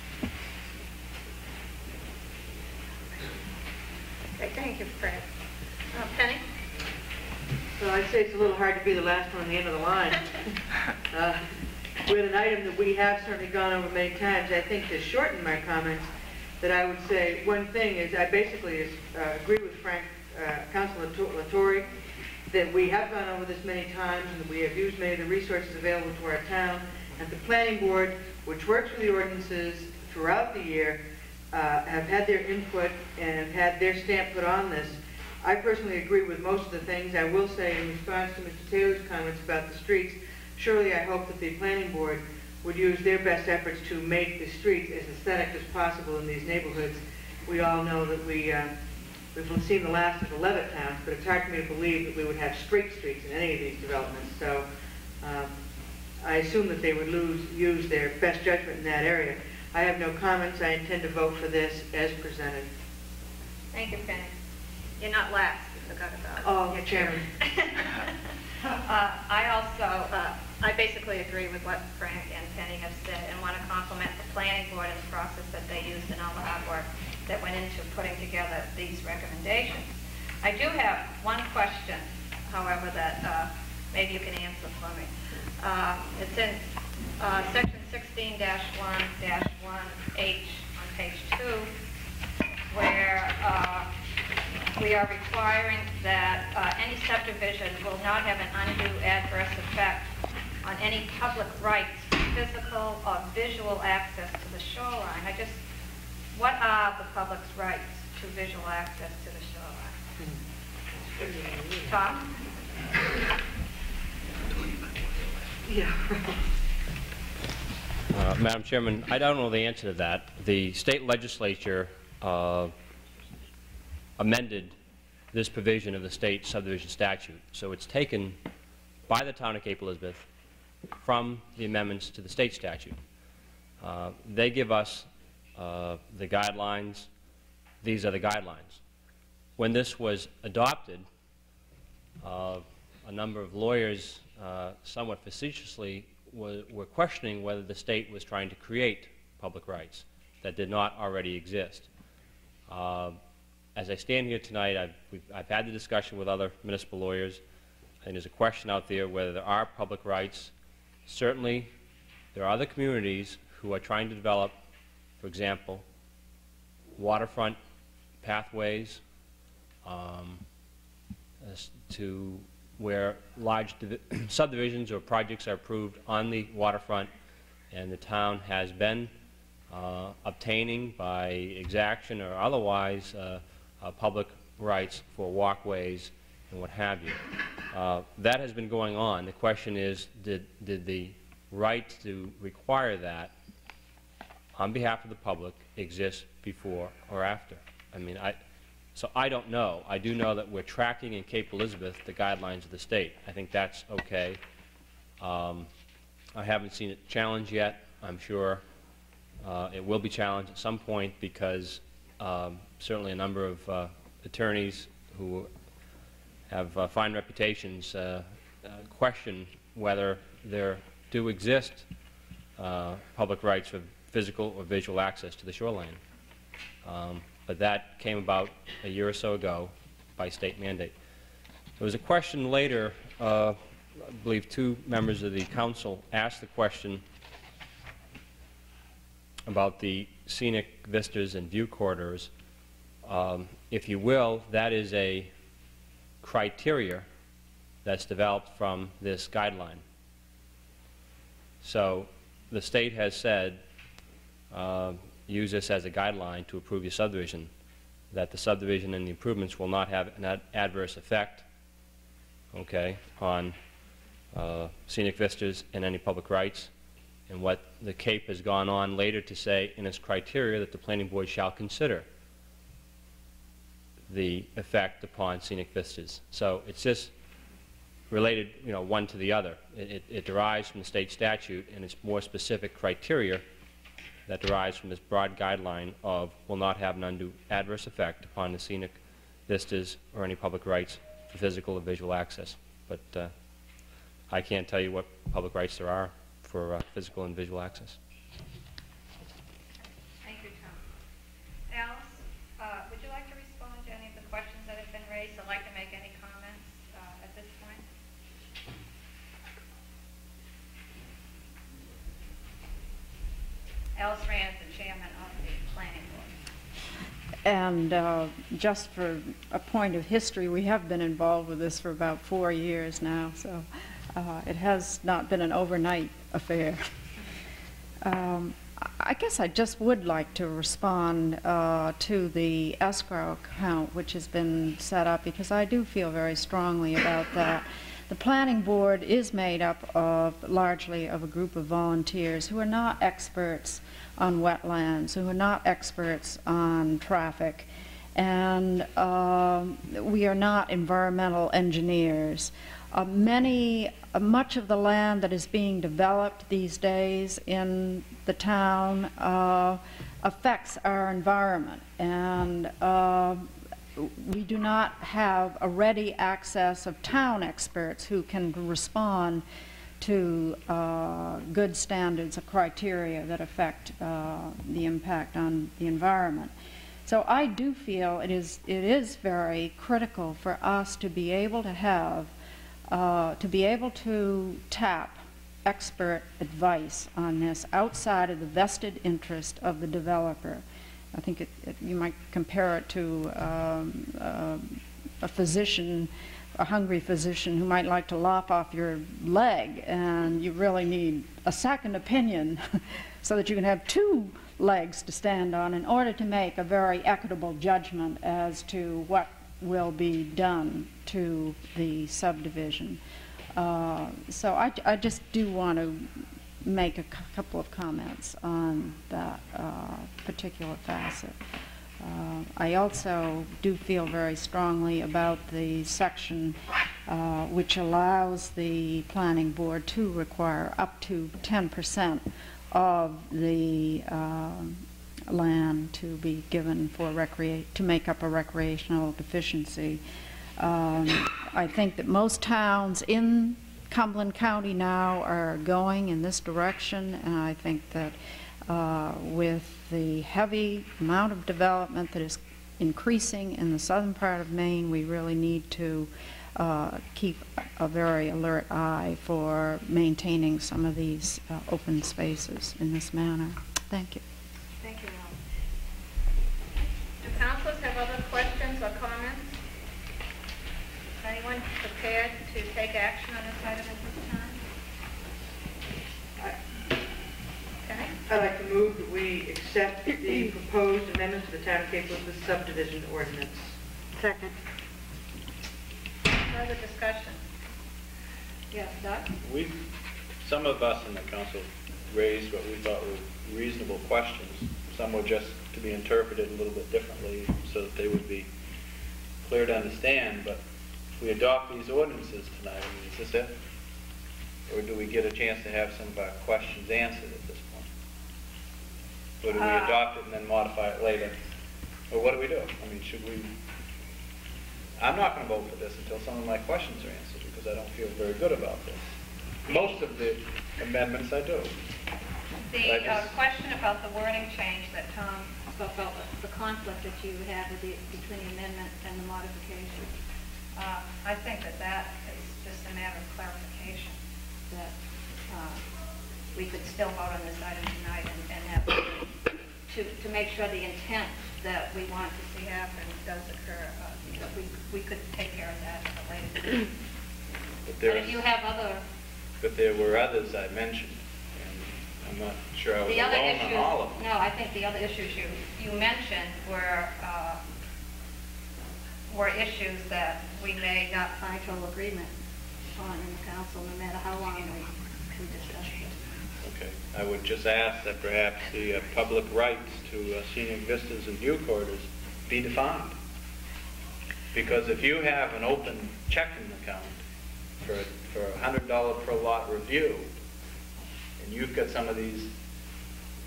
Speaker 1: Okay, thank you, Fred. Uh, Penny?
Speaker 3: So I'd say it's a little hard to be the last one at the end of the line. uh, with an item that we have certainly gone over many times, I think to shorten my comments, that I would say one thing is I basically is, uh, agree with Frank, uh, Councilor Latore, that we have gone over this many times and that we have used many of the resources available to our town, and the planning board, which works with the ordinances throughout the year, uh, have had their input and have had their stamp put on this. I personally agree with most of the things. I will say in response to Mister Taylor's comments about the streets, surely I hope that the planning board would use their best efforts to make the streets as aesthetic as possible in these neighborhoods. We all know that we, uh, we've seen the last of the Levittowns, but it's hard for me to believe that we would have straight streets in any of these developments. So um, I assume that they would lose, use their best judgment in that area. I have no comments. I intend to vote for this as presented.
Speaker 1: Thank you, Penny. You're not last. You forgot about it.
Speaker 3: Oh,
Speaker 1: You're
Speaker 3: Chairman.
Speaker 1: uh, I also, uh, I basically agree with what Frank and Penny have said and want to compliment the planning board and the process that they used and all the hard work that went into putting together these recommendations. I do have one question, however, that uh, maybe you can answer for me. Uh, it's in uh, section sixteen dash one dash one H on page two, where uh, we are requiring that uh, any subdivision will not have an undue adverse effect on any public rights, physical or visual access to the shoreline. I just, what are the public's rights to visual access to the shoreline? Tom?
Speaker 3: Yeah.
Speaker 12: Uh, Madam Chairman, I don't know the answer to that. The state legislature uh, amended this provision of the state subdivision statute. So it's taken by the town of Cape Elizabeth from the amendments to the state statute. Uh, they give us uh, the guidelines. These are the guidelines. When this was adopted, uh, a number of lawyers uh, somewhat facetiously were, were questioning whether the state was trying to create public rights that did not already exist. Uh, as I stand here tonight, I've, we've, I've had the discussion with other municipal lawyers, and there's a question out there whether there are public rights. Certainly, there are other communities who are trying to develop, for example, waterfront pathways um, as to where large subdivisions or projects are approved on the waterfront, and the town has been uh, obtaining by exaction or otherwise uh, uh, public rights for walkways and what have you. Uh, that has been going on. The question is, did, did the right to require that on behalf of the public exist before or after? I mean, I, so I don't know. I do know that we're tracking in Cape Elizabeth the guidelines of the state. I think that's okay. Um, I haven't seen it challenged yet. I'm sure uh, it will be challenged at some point because um, certainly a number of uh, attorneys who have uh, fine reputations uh, uh, question whether there do exist uh, public rights for physical or visual access to the shoreline. Um, but that came about a year or so ago by state mandate. There was a question later, uh, I believe two members of the council asked the question about the scenic vistas and view corridors. Um, if you will, that is a criteria that's developed from this guideline. So the state has said, uh, use this as a guideline to approve your subdivision, that the subdivision and the improvements will not have an ad adverse effect, okay, on uh, scenic vistas and any public rights. And what the Cape has gone on later to say in its criteria that the planning board shall consider the effect upon scenic vistas. So it's just related, you know, one to the other. It, it, it derives from the state statute, and it's more specific criteria that derives from this broad guideline of will not have an undue adverse effect upon the scenic vistas or any public rights for physical or visual access. But uh, I can't tell you what public rights there are for uh, physical and visual access.
Speaker 1: Thank you, Tom. Alice, uh, would you like to respond to any of the questions that have been raised? I'd like to make any comments uh, at this point. Alice Rand, the chairman of the planning board.
Speaker 13: And uh, just for a point of history, we have been involved with this for about four years now, so uh, it has not been an overnight affair. Um, I guess I just would like to respond uh, to the escrow account which has been set up, because I do feel very strongly about that. The planning board is made up of largely of a group of volunteers who are not experts on wetlands, who are not experts on traffic, and um, we are not environmental engineers. Uh, many, uh, much of the land that is being developed these days in the town uh, affects our environment, and uh, we do not have a ready access of town experts who can respond to uh, good standards of criteria that affect uh, the impact on the environment. So I do feel it is, it is very critical for us to be able to have, uh, to be able to tap expert advice on this outside of the vested interest of the developer. I think it, it, you might compare it to um, uh, a physician, a hungry physician who might like to lop off your leg, and you really need a second opinion so that you can have two legs to stand on in order to make a very equitable judgment as to what will be done to the subdivision. Uh, so I, I just do want to make a couple of comments on that uh, particular facet. Uh, I also do feel very strongly about the section uh, which allows the planning board to require up to ten percent of the uh, land to be given for recrea- to make up a recreational deficiency. Um, I think that most towns in Cumberland County now are going in this direction, and I think that uh, with the heavy amount of development that is increasing in the southern part of Maine, we really need to uh, keep a very alert eye for maintaining some of these uh, open spaces in this manner. Thank you.
Speaker 1: Thank you, Ellen. Do councilors have other questions or comments? Anyone prepared to take action on this item at this time? Okay.
Speaker 3: I'd like to move that we accept the proposed amendment to the Town of Cape Elizabeth subdivision ordinance.
Speaker 5: Second.
Speaker 1: Further discussion? Yes, Doug?
Speaker 10: We, some of us in the council raised what we thought were reasonable questions. Some were just to be interpreted a little bit differently so that they would be clear to understand, but if we adopt these ordinances tonight, I mean, is this it? Or do we get a chance to have some of our questions answered at this point? Or do we
Speaker 1: Uh,
Speaker 10: adopt it and then modify it later? Or what do we do? I mean, should we... I'm not going to vote for this until some of my questions are answered, because I don't feel very good about this. Most of the amendments I do.
Speaker 1: The
Speaker 10: But I
Speaker 1: uh,
Speaker 10: just-
Speaker 1: question about the wording change that Tom spoke about, the conflict that you had with the, between the amendment and the modification, uh, I think that that is just a matter of clarification, that uh, we could still vote on this item tonight, and, and that to, to make sure the intent that we want to see happen does occur, uh, that we, we could take care of that at a later time.
Speaker 10: But
Speaker 1: But
Speaker 10: there
Speaker 1: if
Speaker 10: is-
Speaker 1: you have other,
Speaker 10: But there were others I mentioned, and I'm not sure I was
Speaker 1: the other
Speaker 10: alone on
Speaker 1: issues,
Speaker 10: all of them.
Speaker 1: no, I think the other issues you, you mentioned were, uh, were issues that we may not find total agreement on in the council, no matter how long we can discuss it.
Speaker 10: Okay, I would just ask that perhaps the uh, public rights to uh, scenic vistas and view corridors be defined. Because if you have an open checking account for, for a one hundred dollar per lot review, and you've got some of these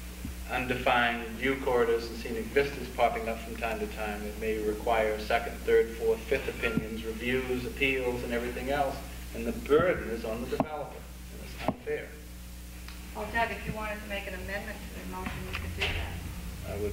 Speaker 10: undefined view corridors and scenic vistas popping up from time to time. It may require second, third, fourth, fifth opinions, reviews, appeals, and everything else, and the burden is on the developer, and it's unfair.
Speaker 1: Well, Doug, if you wanted to make an amendment to the motion, you could do that.
Speaker 10: I would,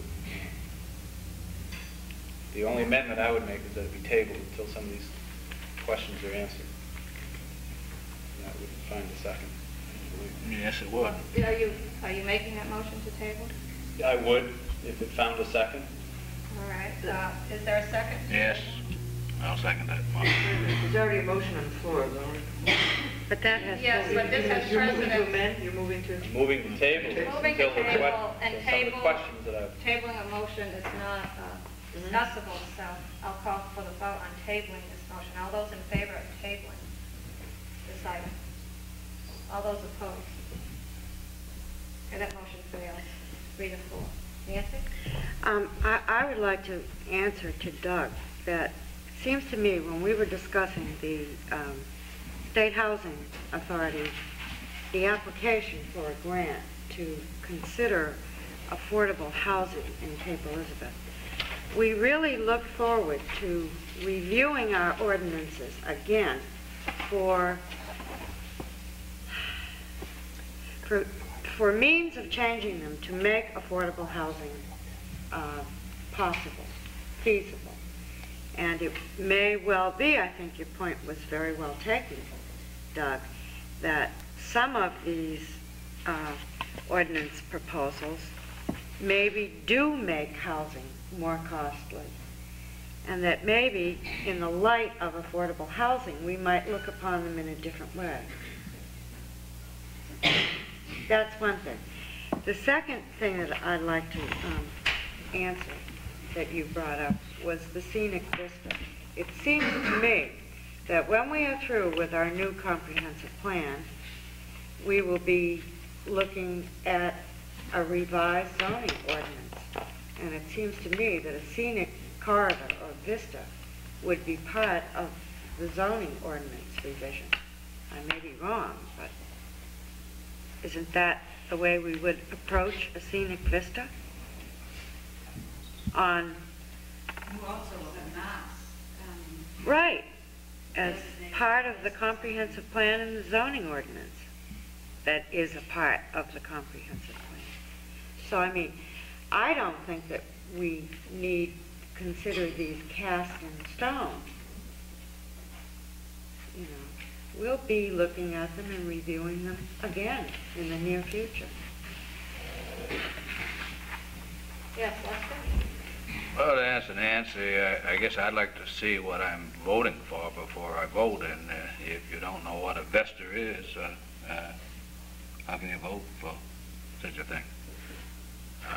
Speaker 10: the only amendment I would make is that it be tabled until some of these questions are answered. And that would find a second.
Speaker 9: Yes, it would.
Speaker 1: Are you, are you making that motion to table?
Speaker 10: I would, if it found a second.
Speaker 1: All right, uh, is there a second?
Speaker 9: Yes, I'll second that motion.
Speaker 3: There's already a motion on the floor, though.
Speaker 5: But that has...
Speaker 1: Yes, but this has
Speaker 3: You're moving to
Speaker 1: precedent.
Speaker 3: amend, you're moving to...
Speaker 10: Moving the table
Speaker 1: Moving
Speaker 10: until
Speaker 1: to
Speaker 10: the que-
Speaker 1: table and
Speaker 10: until some of the
Speaker 1: table,
Speaker 10: questions that I've...
Speaker 1: tabling a motion is not uh, discussable, so I'll call for the vote on tabling this motion. All those in favor of tabling this item? All those opposed? Okay, that motion fails, three to four. Nancy?
Speaker 5: Um, I, I would like to answer to Doug that it seems to me when we were discussing the um, State Housing Authority, the application for a grant to consider affordable housing in Cape Elizabeth, we really look forward to reviewing our ordinances again for, for, for means of changing them to make affordable housing uh, possible, feasible. And it may well be, I think your point was very well taken, Doug, that some of these uh, ordinance proposals maybe do make housing more costly. And that maybe in the light of affordable housing, we might look upon them in a different way. That's one thing. The second thing that I'd like to um, answer that you brought up was the scenic vista. It seems to me that when we are through with our new comprehensive plan, we will be looking at a revised zoning ordinance. And it seems to me that a scenic corridor or vista would be part of the zoning ordinance revision. I may be wrong, but isn't that the way we would approach a scenic vista? On
Speaker 14: You also have maps. Um,
Speaker 5: right, as part of the comprehensive plan and the zoning ordinance. That is a part of the comprehensive plan. So, I mean, I don't think that we need to consider these cast in stone. You know, we'll be looking at them and reviewing them again in the near future.
Speaker 1: Yes, Lester?
Speaker 9: Well, to answer Nancy, I, I guess I'd like to see what I'm voting for before I vote. And uh, if you don't know what a vestor is, uh, uh, how can you vote for such a thing? Uh,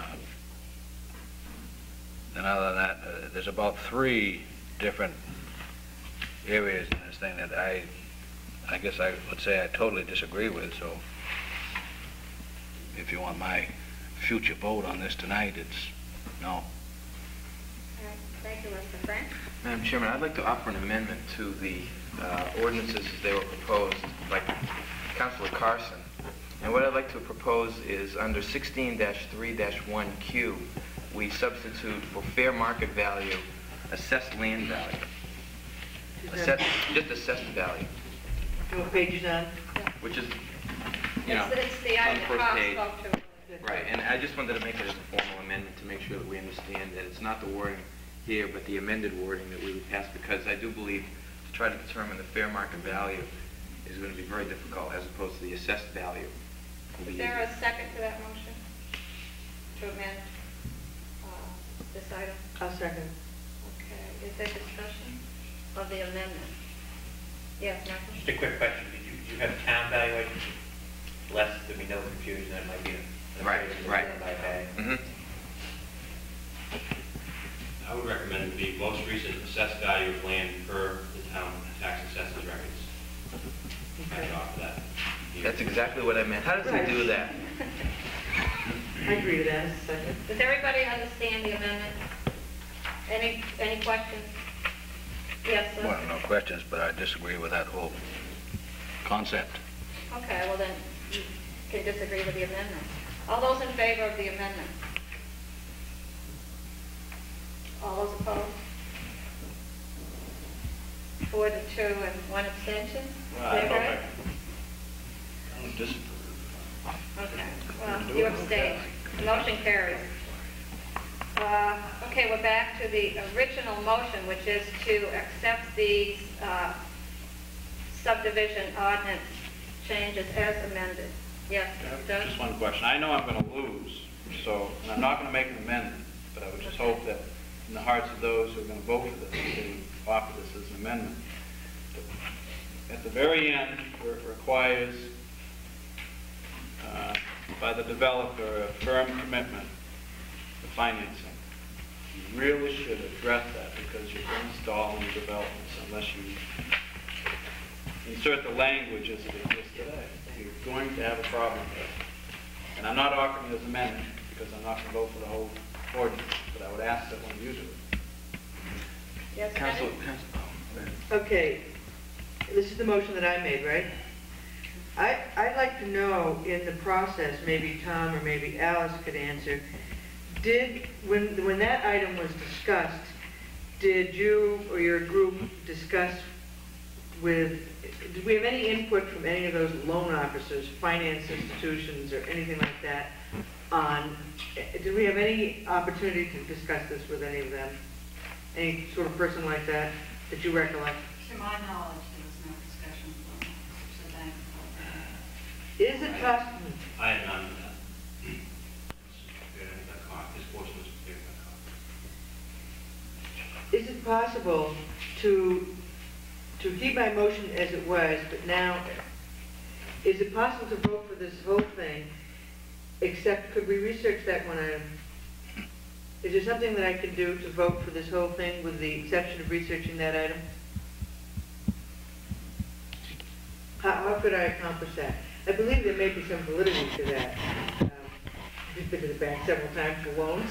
Speaker 9: and other than that, uh, there's about three different areas in this thing that I, I guess I would say I totally disagree with. So, if you want my future vote on this tonight, it's no.
Speaker 1: Thank you, Lester. Frank?
Speaker 4: Madam Chairman, I'd like to offer an amendment to the uh, ordinances as they were proposed by Councilor Carson. And what I'd like to propose is under sixteen dash three dash one Q, we substitute for fair market value, assessed land value. Assess, just assessed value.
Speaker 3: What page is on?
Speaker 4: Which is, you know,
Speaker 1: It's, it's the
Speaker 4: on
Speaker 1: item
Speaker 4: the
Speaker 1: that
Speaker 4: first
Speaker 1: Bob
Speaker 4: page.
Speaker 1: spoke to.
Speaker 4: Right, and I just wanted to make it as a formal amendment to make sure that we understand that it's not the wording here, but the amended wording that we would pass, because I do believe to try to determine the fair market value is going to be very difficult as opposed to the assessed value. Will
Speaker 1: Is
Speaker 4: be
Speaker 1: there
Speaker 4: easier.
Speaker 1: a second to that motion? To amend uh, this item?
Speaker 3: I'll second.
Speaker 1: Okay, is there discussion of the amendment? Yes, Michael?
Speaker 15: Just a quick question. Did you, you have town valuation? Less, there'd be no confusion, that might be a...
Speaker 4: Right, right.
Speaker 15: By pay.
Speaker 4: Mhm.
Speaker 16: I would recommend it be most recent assessed value of land per the town tax assessors records. Back off of that.
Speaker 4: That's exactly what I meant. How does he do that?
Speaker 3: I agree with that. Second.
Speaker 1: Does everybody understand the amendment? Any, any questions? Yes, sir?
Speaker 9: Well, no questions, but I disagree with that whole concept.
Speaker 1: Okay, well then, you can disagree with the amendment. All those in favor of the amendment? All those opposed? Four to two and one abstention?
Speaker 9: Well, I
Speaker 1: Is that
Speaker 9: don't
Speaker 1: right?
Speaker 9: I don't dis-
Speaker 1: Okay, well, you abstained. The motion carries. Uh, Okay, we're back to the original motion, which is to accept the uh, subdivision ordinance changes as amended. Yes, Doug?
Speaker 10: Just one question. I know I'm going to lose, so, and I'm not going to make an amendment, but I would just hope that in the hearts of those who are going to vote for this, they would offer this as an amendment. At the very end, where it requires uh, by the developer a firm commitment to financing, you really should address that because you're going to stall in developments unless you insert the language as it exists today. You're going to have a problem with it. And I'm not offering it as an amendment because I'm not going to vote for the whole ordinance, but I would ask that one use it.
Speaker 1: Yes,
Speaker 4: Council,
Speaker 1: Penny?
Speaker 4: Council,
Speaker 3: Okay, this is the motion that I made, right? I, I'd like to know in the process, maybe Tom or maybe Alice could answer, did, when, when that item was discussed, did you or your group discuss with, did we have any input from any of those loan officers, finance institutions, or anything like that on, did we have any opportunity to discuss this with any of them? Any sort of person like that that you recollect?
Speaker 14: To my knowledge, there was no discussion from the bank.
Speaker 3: Is it possible?
Speaker 16: I have none of that. That cost, this portion was prepared by cost.
Speaker 3: Is it possible to, to keep my motion as it was, but now, is it possible to vote for this whole thing, except, could we research that one item? Is there something that I can do to vote for this whole thing with the exception of researching that item? How, how could I accomplish that? I believe there may be some validity to that. Um, I've been to the bank several times for loans.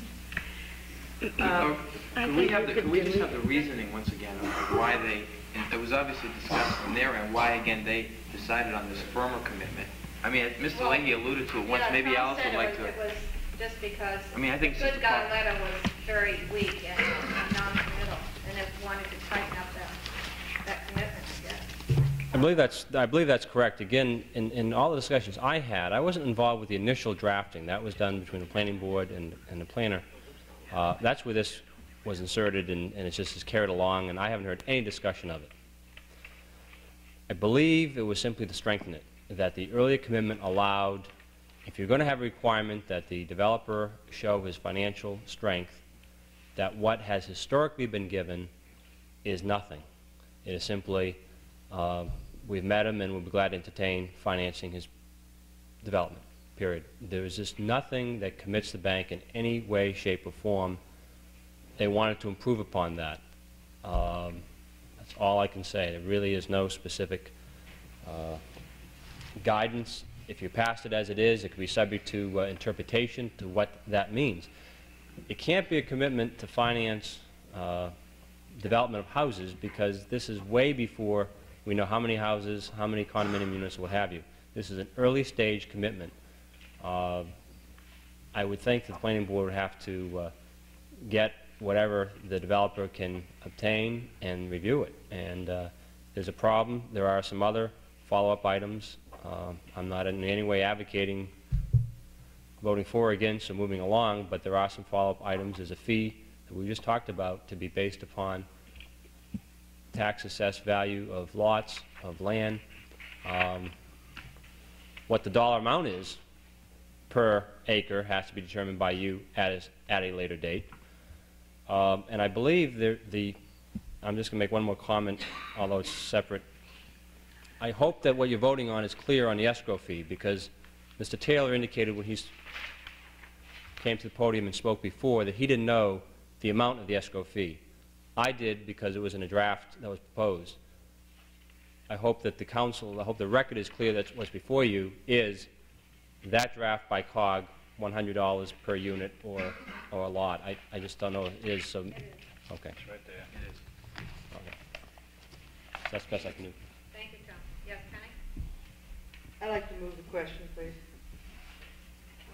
Speaker 4: Uh,
Speaker 3: Um,
Speaker 4: Could we have the, could we just have the reasoning once again of why they, and it was obviously discussed from there, and why again they decided on this firmer commitment? I mean, Mister
Speaker 1: Well,
Speaker 4: Leahy alluded to it once,
Speaker 1: Yeah,
Speaker 4: maybe
Speaker 1: Tom
Speaker 4: Alice
Speaker 1: said
Speaker 4: would
Speaker 1: it
Speaker 4: like
Speaker 1: was-
Speaker 4: to.
Speaker 1: It was just because
Speaker 4: I mean, I think
Speaker 1: the
Speaker 4: it's just
Speaker 1: good
Speaker 4: a
Speaker 1: guy
Speaker 4: part-
Speaker 1: letter was very weak and non-committal, and it wanted to tighten up that, that commitment, I guess.
Speaker 12: I believe that's, I believe that's correct. Again, in, in all the discussions I had, I wasn't involved with the initial drafting. That was done between the planning board and, and the planner. Uh, that's where this was inserted, and, and it's just is carried along, and I haven't heard any discussion of it. I believe it was simply to strengthen it, that the earlier commitment allowed, if you're going to have a requirement that the developer show his financial strength, that what has historically been given is nothing. It is simply, uh, we've met him and we'll be glad to entertain financing his development, period. There is just nothing that commits the bank in any way, shape, or form. They wanted to improve upon that. Um, that's all I can say. There really is no specific uh, guidance. If you passed it as it is, it could be subject to uh, interpretation to what that means. It can't be a commitment to finance uh, development of houses because this is way before we know how many houses, how many condominium units, what have you. This is an early stage commitment. Uh, I would think that the planning board would have to uh, get whatever the developer can obtain and review it. And uh, there's a problem. There are some other follow-up items. Uh, I'm not in any way advocating voting for or against or moving along, but there are some follow-up items. There's a fee that we just talked about to be based upon tax assessed value of lots, of land. Um, what the dollar amount is per acre has to be determined by you at a, at a later date. Um, and I believe the, the, I'm just going to make one more comment, although it's separate. I hope that what you're voting on is clear on the escrow fee, because Mister Taylor indicated when he came to the podium and spoke before that he didn't know the amount of the escrow fee. I did because it was in a draft that was proposed. I hope that the council, I hope the record is clear that what's before you is that draft by C O G, one hundred dollars per unit or, or a lot. I, I just don't know if it is. So, okay.
Speaker 10: It's right there.
Speaker 4: It is.
Speaker 12: Okay. So that's the best I can do.
Speaker 1: Thank you, Tom. Yes, Penny?
Speaker 3: I'd like to move the question, please.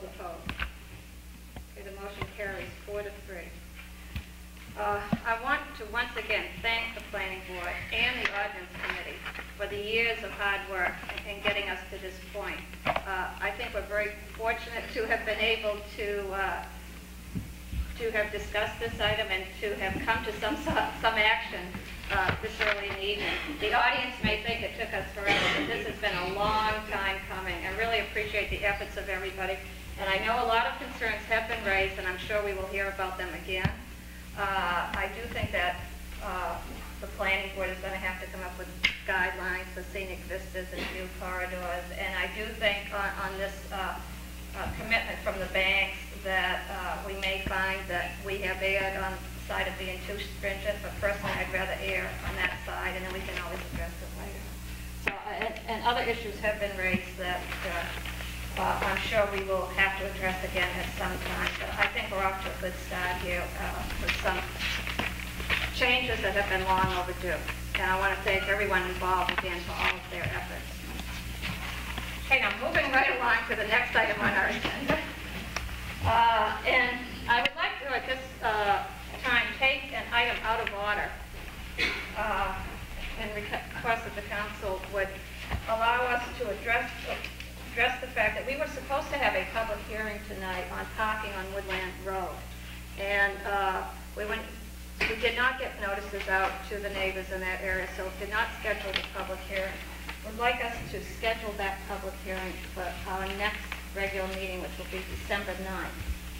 Speaker 1: opposed? Okay, the motion carries four to three. Uh, I want to once again thank the planning board and the ordinance committee for the years of hard work in, in getting us to this point. Uh, I think we're very fortunate to have been able to uh, to have discussed this item and to have come to some some action uh, this early in the evening. The audience may think it took us forever, but this has been a long time coming. I really appreciate the efforts of everybody, and I know a lot of concerns have been raised, and I'm sure we will hear about them again. Uh, I do think that uh, the planning board is going to have to come up with guidelines for scenic vistas and view corridors, and I do think on, on this uh, uh, commitment from the banks that uh, we may find that we have erred on the side of being too stringent, but personally I'd rather err on that side, and then we can always address it later. So, uh, and, and other issues have been raised that uh, Uh, I'm sure we will have to address again at some time, but I think we're off to a good start here uh, with some changes that have been long overdue. And I want to thank everyone involved again for all of their efforts. Okay, now moving right along to the next item on our agenda. Uh, and I would like to, at this uh, time, take an item out of order uh, and request that the council would allow us to address address the fact that we were supposed to have a public hearing tonight on parking on Woodland Road. And uh, we went, we did not get notices out to the neighbors in that area, so did not schedule the public hearing. We'd like us to schedule that public hearing for our next regular meeting, which will be December ninth.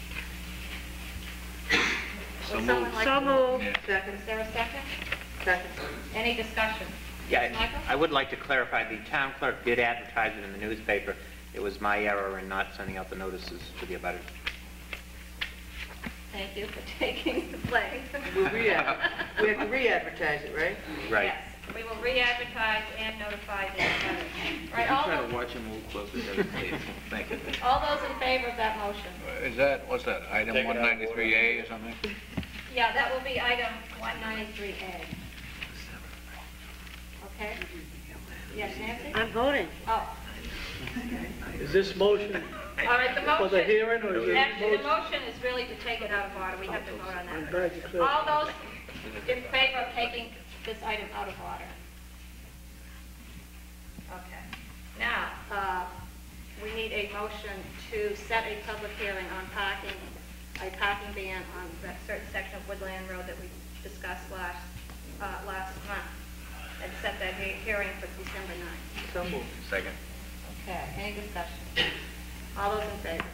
Speaker 3: So
Speaker 1: Would someone
Speaker 3: moved.
Speaker 1: like
Speaker 3: So
Speaker 1: to-
Speaker 3: moved. Second.
Speaker 1: Is there a second?
Speaker 3: Second.
Speaker 1: Any discussion?
Speaker 11: Yeah,
Speaker 1: Michael?
Speaker 11: I would like to clarify, the town clerk did advertise it in the newspaper. It was my error in not sending out the notices to the abutters.
Speaker 1: Thank you for taking the blame.
Speaker 3: We'll re-ad- we have to re-advertise it, right?
Speaker 11: Right.
Speaker 1: Yes, we will re-advertise and notify the abutters. Right, all
Speaker 4: Try
Speaker 1: those,
Speaker 4: to watch him move closer to the please. Thank you.
Speaker 1: all those in favor of that motion?
Speaker 9: Is that, what's that, item
Speaker 10: Take it out
Speaker 9: one
Speaker 10: of
Speaker 9: ninety-three A or something?
Speaker 1: Yeah, that will be item one ninety-three A. Okay? Yes, Nancy?
Speaker 5: I'm voting.
Speaker 1: Oh,
Speaker 6: Is this motion
Speaker 1: all right, the motion.
Speaker 6: for the hearing, or is it
Speaker 1: Actually, the
Speaker 6: motion?
Speaker 1: motion is really to take it out of order. We have to vote on
Speaker 6: I'm
Speaker 1: that.
Speaker 6: glad you cleared
Speaker 1: All
Speaker 6: that.
Speaker 1: those in favor of taking this item out of order? Okay. Now, uh, we need a motion to set a public hearing on parking, a parking ban on that certain section of Woodland Road that we discussed last, uh, last month, and set that he- hearing for December ninth.
Speaker 3: So moved.
Speaker 4: Second.
Speaker 1: Okay, any discussion? All those in favor?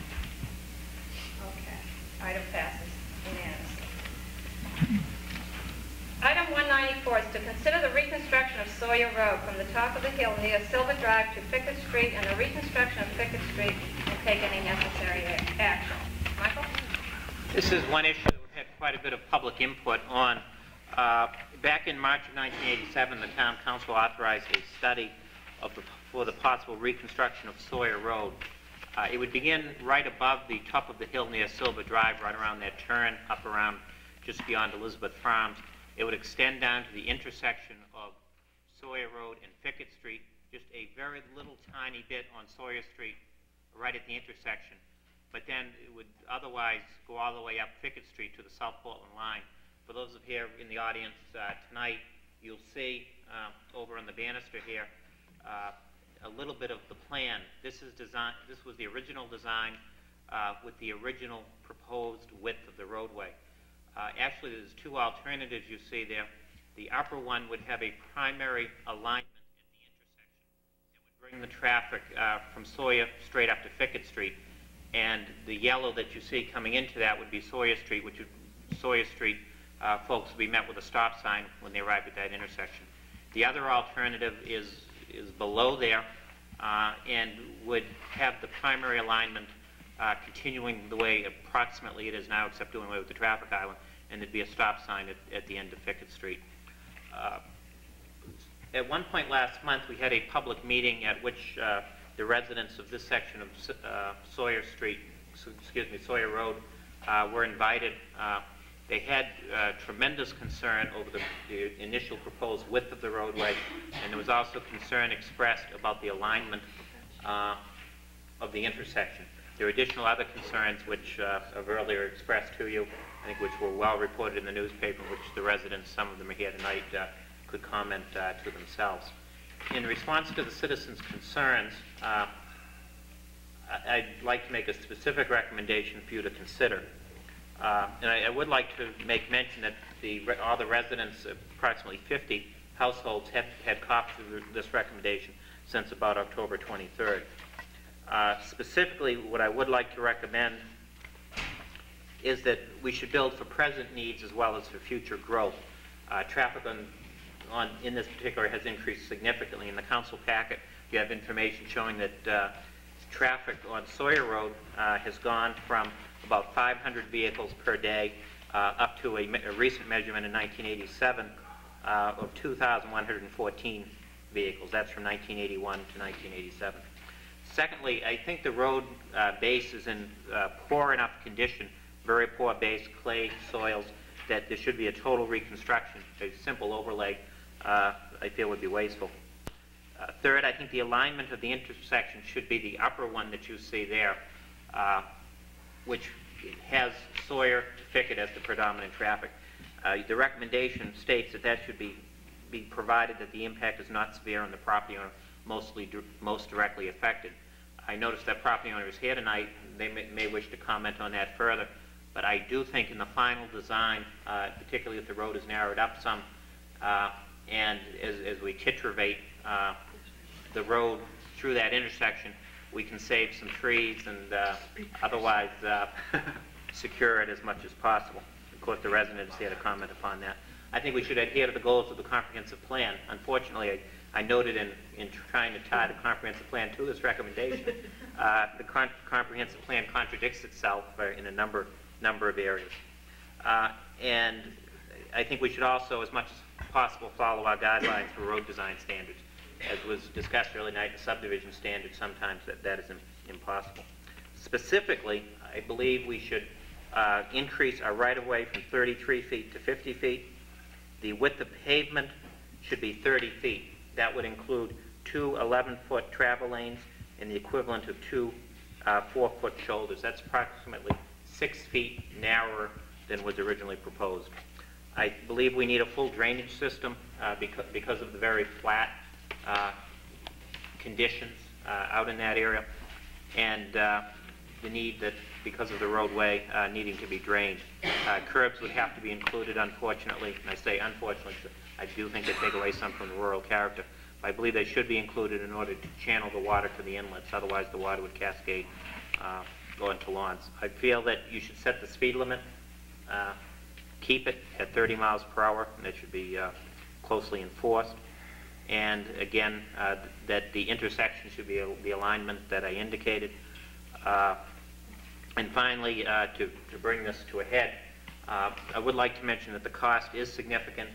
Speaker 1: Okay, item passes unanimously. Item one ninety-four is to consider the reconstruction of Sawyer Road from the top of the hill near Silver Drive to Fickett Street and the reconstruction of Fickett Street and take any necessary a- action. Michael?
Speaker 11: This is one issue that we've had quite a bit of public input on. Uh, Back in March of nineteen eighty-seven, the town council authorized a study of the, for the possible reconstruction of Sawyer Road. Uh, it would begin right above the top of the hill near Silver Drive, right around that turn, up around just beyond Elizabeth Farms. It would extend down to the intersection of Sawyer Road and Fickett Street, just a very little tiny bit on Sawyer Street, right at the intersection. But then it would otherwise go all the way up Fickett Street to the South Portland line. For those of here in the audience uh, tonight, you'll see uh, over on the banister here uh, a little bit of the plan. This is design. This was the original design uh, with the original proposed width of the roadway. Uh, actually, there's two alternatives you see there. The upper one would have a primary alignment at the intersection. It would bring the traffic uh, from Sawyer straight up to Fickett Street, and the yellow that you see coming into that would be Sawyer Street, which would Sawyer Street uh, folks would be met with a stop sign when they arrive at that intersection. The other alternative is is below there uh, and would have the primary alignment uh, continuing the way approximately it is now, except doing away with the traffic island, and there'd be a stop sign at, at the end of Fickett Street. Uh, at one point last month, we had a public meeting at which uh, the residents of this section of uh, Sawyer Street, excuse me, Sawyer Road, uh, were invited. Uh, They had uh, tremendous concern over the, the initial proposed width of the roadway, and there was also concern expressed about the alignment uh, of the intersection. There are additional other concerns which uh, I've earlier expressed to you, I think which were well reported in the newspaper, which the residents, some of them are here tonight, uh, could comment uh, to themselves. In response to the citizens' concerns, uh, I- I'd like to make a specific recommendation for you to consider. Uh, and I, I would like to make mention that the, re- all the residents, approximately fifty households, have had copies of this recommendation since about October twenty-third. Uh, specifically, what I would like to recommend is that we should build for present needs as well as for future growth. Uh, traffic on, on, in this particular has increased significantly. In the council packet, you have information showing that uh, traffic on Sawyer Road uh, has gone from about five hundred vehicles per day uh, up to a, me a recent measurement in nineteen eighty-seven uh, of two thousand one hundred fourteen vehicles. That's from nineteen eighty-one to nineteen eighty-seven. Secondly, I think the road uh, base is in uh, poor enough condition, very poor base, clay soils, that there should be a total reconstruction. A simple overlay, uh, I feel, would be wasteful. Uh, third, I think the alignment of the intersection should be the upper one that you see there, uh, which has Sawyer Fickett as the predominant traffic. Uh, the recommendation states that that should be, be provided that the impact is not severe on the property owner mostly, most directly affected. I noticed that property owner is here tonight. They may, may wish to comment on that further. But I do think in the final design, uh, particularly if the road is narrowed up some, uh, and as, as we titrate uh, the road through that intersection, we can save some trees and uh, otherwise uh, secure it as much as possible. Of course, the residents here to comment upon that. I think we should adhere to the goals of the comprehensive plan. Unfortunately, I, I noted in, in trying to tie the comprehensive plan to this recommendation, uh, the con comprehensive plan contradicts itself uh, in a number, number of areas. Uh, and I think we should also, as much as possible, follow our guidelines for road design standards. As was discussed earlier tonight, the subdivision standards, sometimes that, that is im impossible. Specifically, I believe we should uh, increase our right-of-way from thirty-three feet to fifty feet. The width of pavement should be thirty feet. That would include two eleven-foot travel lanes and the equivalent of two uh, four-foot shoulders. That's approximately six feet narrower than was originally proposed. I believe we need a full drainage system uh, because, because of the very flat uh, conditions uh, out in that area, and uh, the need that, because of the roadway uh, needing to be drained. Uh, curbs would have to be included, unfortunately, and I say unfortunately, I do think they take away some from the rural character. But I believe they should be included in order to channel the water to the inlets, otherwise the water would cascade, uh, go into lawns. I feel that you should set the speed limit, uh, keep it at thirty miles per hour, and it should be uh, closely enforced. And again, uh, that the intersection should be a, the alignment that I indicated. Uh, and finally, uh, to, to bring this to a head, uh, I would like to mention that the cost is significant.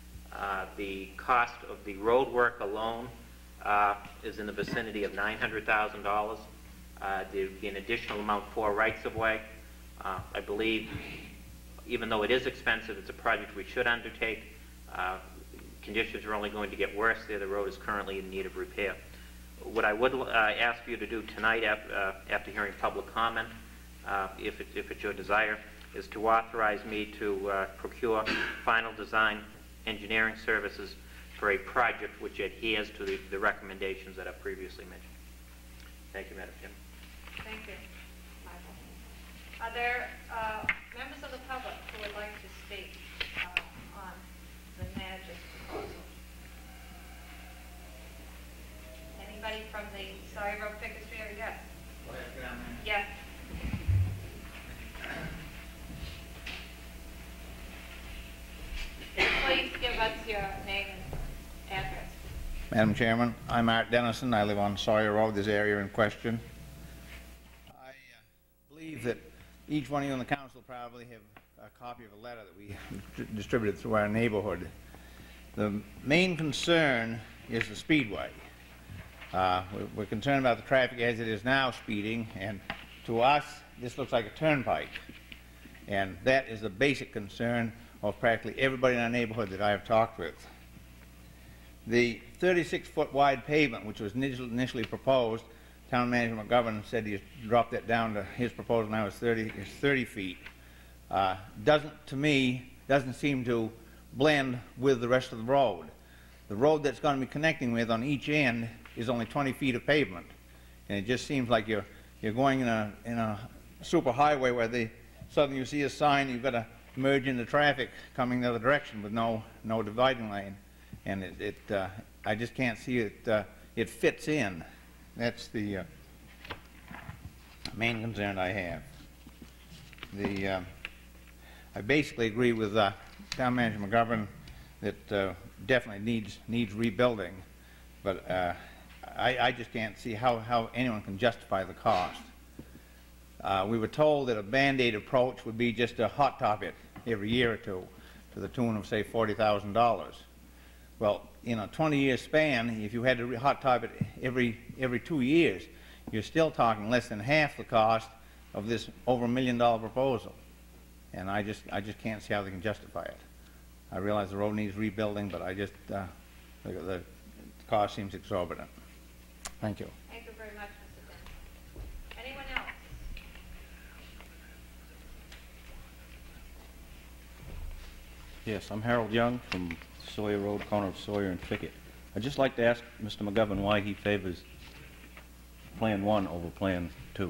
Speaker 11: Uh, the cost of the road work alone uh, is in the vicinity of nine hundred thousand dollars. Uh, there would be an additional amount for rights-of-way. Uh, I believe, even though it is expensive, it's a project we should undertake. Uh, conditions are only going to get worse there. The road is currently in need of repair. What I would uh, ask you to do tonight, after, uh, after hearing public comment, uh, if, it, if it's your desire, is to authorize me to uh, procure final design engineering services for a project which adheres to the, the recommendations that I previously mentioned. Thank you, Madam Chairman.
Speaker 1: Thank you, Michael. Are there uh, members of the public who would like to speak uh, on the manager's proposal? Anybody from the Sawyer Road Pickett Street area? Yes. Yes. Please give us your name and address.
Speaker 17: Madam Chairman, I'm Art Dennison. I live on Sawyer Road, this area in question. I uh, believe that each one of you on the council probably have a copy of a letter that we distributed through our neighborhood. The main concern is the speedway. Uh, we're, we're concerned about the traffic as it is now speeding, and to us, this looks like a turnpike. And that is the basic concern of practically everybody in our neighborhood that I have talked with. The thirty-six foot wide pavement, which was initially proposed, Town Manager McGovern said he dropped that down to, his proposal now is thirty, is thirty feet. Uh, doesn't, to me, doesn't seem to blend with the rest of the road. The road that's going to be connecting with on each end is only twenty feet of pavement. And it just seems like you're, you're going in a, in a super highway where the, suddenly you see a sign, you've got to merge into traffic coming the other direction with no, no dividing lane. And it, it uh, I just can't see it, uh, it fits in. That's the uh, main concern I have. The, uh, I basically agree with uh, Town Manager McGovern that uh, definitely needs needs rebuilding, but uh, I, I just can't see how, how anyone can justify the cost. Uh, we were told that a Band-Aid approach would be just to hot top it every year or two to the tune of, say, forty thousand dollars. Well, in a twenty-year span, if you had to hot top it every, every two years, you're still talking less than half the cost of this over a million dollar proposal. And I just, I just can't see how they can justify it. I realize the road needs rebuilding, but I just, uh, the, the cost seems exorbitant. Thank you.
Speaker 1: Thank you very much, Mister Dennis. Anyone else?
Speaker 18: Yes, I'm Harold Young from Sawyer Road, corner of Sawyer and Fickett. I'd just like to ask Mister McGovern why he favors Plan one over Plan two.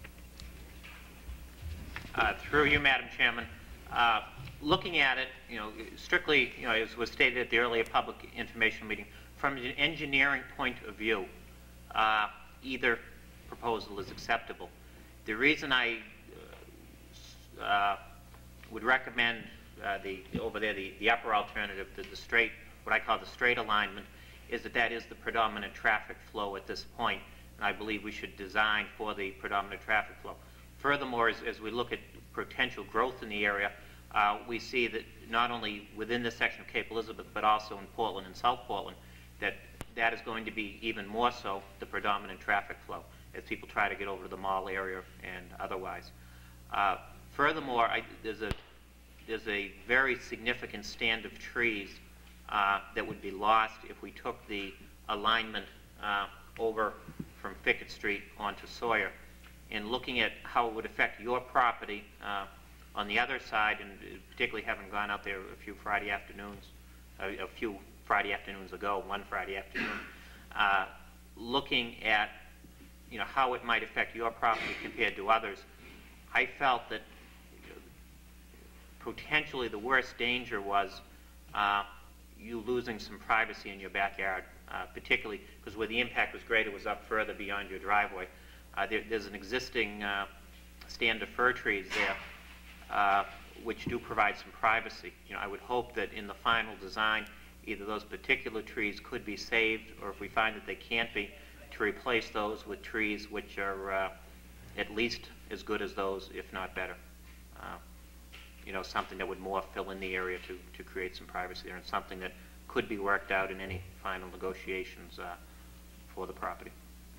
Speaker 11: Uh, through you, Madam Chairman, uh, looking at it, you know, strictly, you know, as was stated at the earlier public information meeting, from an engineering point of view, uh, either proposal is acceptable. The reason I uh, uh, would recommend uh, the over there the, the upper alternative, the, the straight, what I call the straight alignment, is that that is the predominant traffic flow at this point, and I believe we should design for the predominant traffic flow. Furthermore, as, as we look at potential growth in the area, uh, we see that not only within this section of Cape Elizabeth, but also in Portland and South Portland, that that is going to be even more so the predominant traffic flow as people try to get over to the mall area and otherwise. Uh, furthermore, I, there's, a, there's a very significant stand of trees uh, that would be lost if we took the alignment uh, over from Fickett Street onto Sawyer. And looking at how it would affect your property uh, on the other side, and particularly having gone out there a few Friday afternoons, a, a few Friday afternoons ago, one Friday afternoon, uh, looking at, you know, how it might affect your property compared to others, I felt that potentially the worst danger was uh, you losing some privacy in your backyard, uh, particularly because where the impact was greater was up further beyond your driveway. Uh, there, there's an existing uh, stand of fir trees there, uh, which do provide some privacy. You know, I would hope that in the final design, either those particular trees could be saved, or if we find that they can't be, to replace those with trees which are uh, at least as good as those, if not better. Uh, you know, something that would more fill in the area to, to create some privacy there, and something that could be worked out in any final negotiations uh, for the property.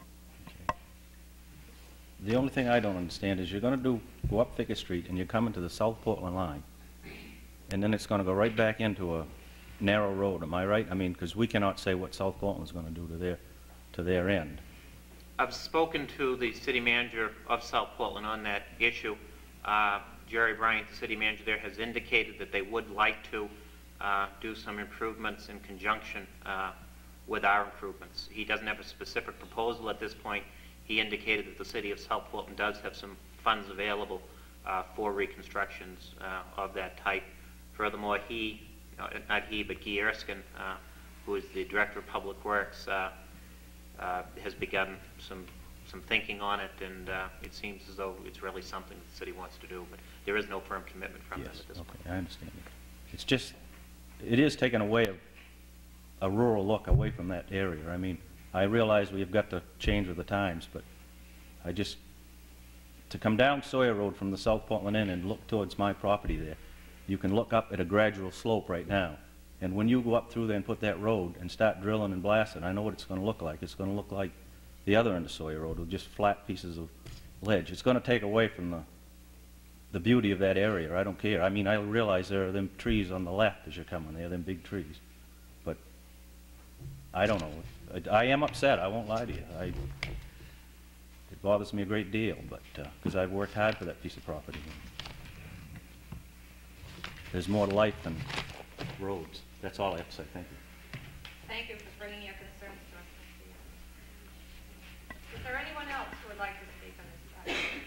Speaker 18: The only thing I don't understand is you're going to do go up Fickett Street and you're coming to the South Portland line, and then it's going to go right back into a narrow road. Am I right? I mean, because we cannot say what South Portland's going to do to their to their end.
Speaker 11: I've spoken to the city manager of South Portland on that issue. Uh, Jerry Bryant, the city manager there, has indicated that they would like to uh, do some improvements in conjunction uh, with our improvements. He doesn't have a specific proposal at this point. He indicated that the city of South Portland does have some funds available uh, for reconstructions uh, of that type. Furthermore, he, uh, not he, but Guy Erskine, uh, who is the Director of Public Works, uh, uh, has begun some some thinking on it, and uh, it seems as though it's really something the city wants to do, but there is no firm commitment from
Speaker 18: Yes,
Speaker 11: them at this
Speaker 18: okay,
Speaker 11: point.
Speaker 18: I understand it. It's just, it is taking away a, a rural look away from that area. I mean, I realize we've got to change with the times, but I just, to come down Sawyer Road from the South Portland Inn and look towards my property there, you can look up at a gradual slope right now. And when you go up through there and put that road and start drilling and blasting, I know what it's going to look like. It's going to look like the other end of Sawyer Road with just flat pieces of ledge. It's going to take away from the the beauty of that area. I don't care. I mean, I realize there are them trees on the left as you're coming there, them big trees. But I don't know. I, I am upset. I won't lie to you. I, bothers me a great deal, but, because I've worked hard for that piece of property. There's more to life than roads. That's all I have to say. Thank you.
Speaker 1: Thank you for bringing your concerns to us. Is there anyone else who would like to speak on this project?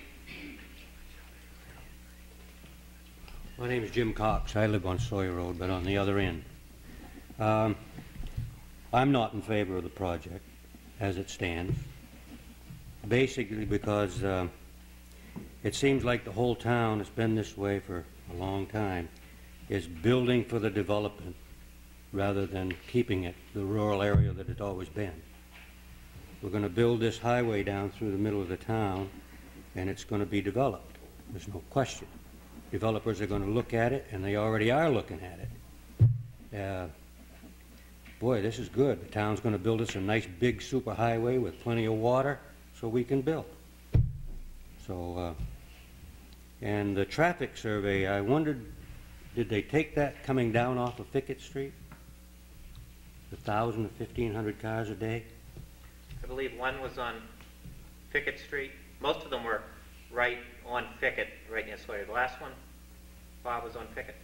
Speaker 19: My name is Jim Cox. I live on Sawyer Road, but on the other end. Um, I'm not in favor of the project as it stands, basically because uh, it seems like the whole town has been this way for a long time, is building for the development rather than keeping it the rural area that it's always been. We're going to build this highway down through the middle of the town, and it's going to be developed. There's no question. Developers are going to look at it, and they already are looking at it. Uh, boy, this is good. The town's going to build us a nice big super highway with plenty of water so we can build. So, uh, and the traffic survey, I wondered, did they take that coming down off of Fickett Street? A thousand to fifteen hundred cars a day?
Speaker 11: I believe one was on Fickett Street. Most of them were right on Fickett, right near Sawyer. The last one, Bob, was on Fickett?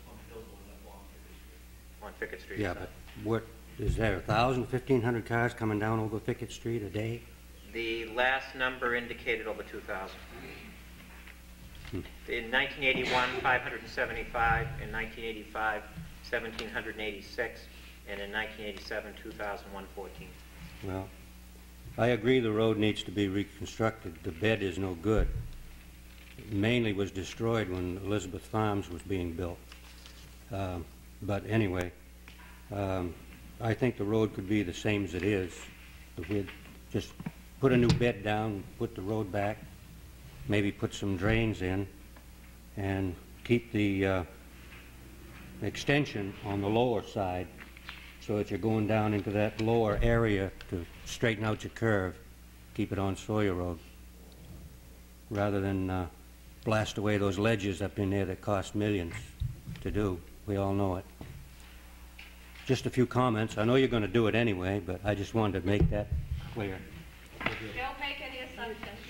Speaker 11: On Fickett Street.
Speaker 19: Yeah, but what, is there a thousand, fifteen hundred cars coming down over Fickett Street a day?
Speaker 11: The last number indicated over two thousand.
Speaker 19: Hmm.
Speaker 11: In nineteen eighty-one, five hundred seventy-five. In nineteen eighty-five, one thousand seven hundred eighty-six. And in nineteen eighty-seven, two thousand one hundred fourteen.
Speaker 19: Well, I agree the road needs to be reconstructed. The bed is no good. It mainly was destroyed when Elizabeth Farms was being built. Um, but anyway, um, I think the road could be the same as it is. If we'd just put a new bed down, put the road back, maybe put some drains in, and keep the uh, extension on the lower side so that you're going down into that lower area to straighten out your curve, keep it on Sawyer Road, rather than uh, blast away those ledges up in there that cost millions to do. We all know it. Just a few comments. I know you're going to do it anyway, but I just wanted to make that clear.
Speaker 1: Don't make any assumptions.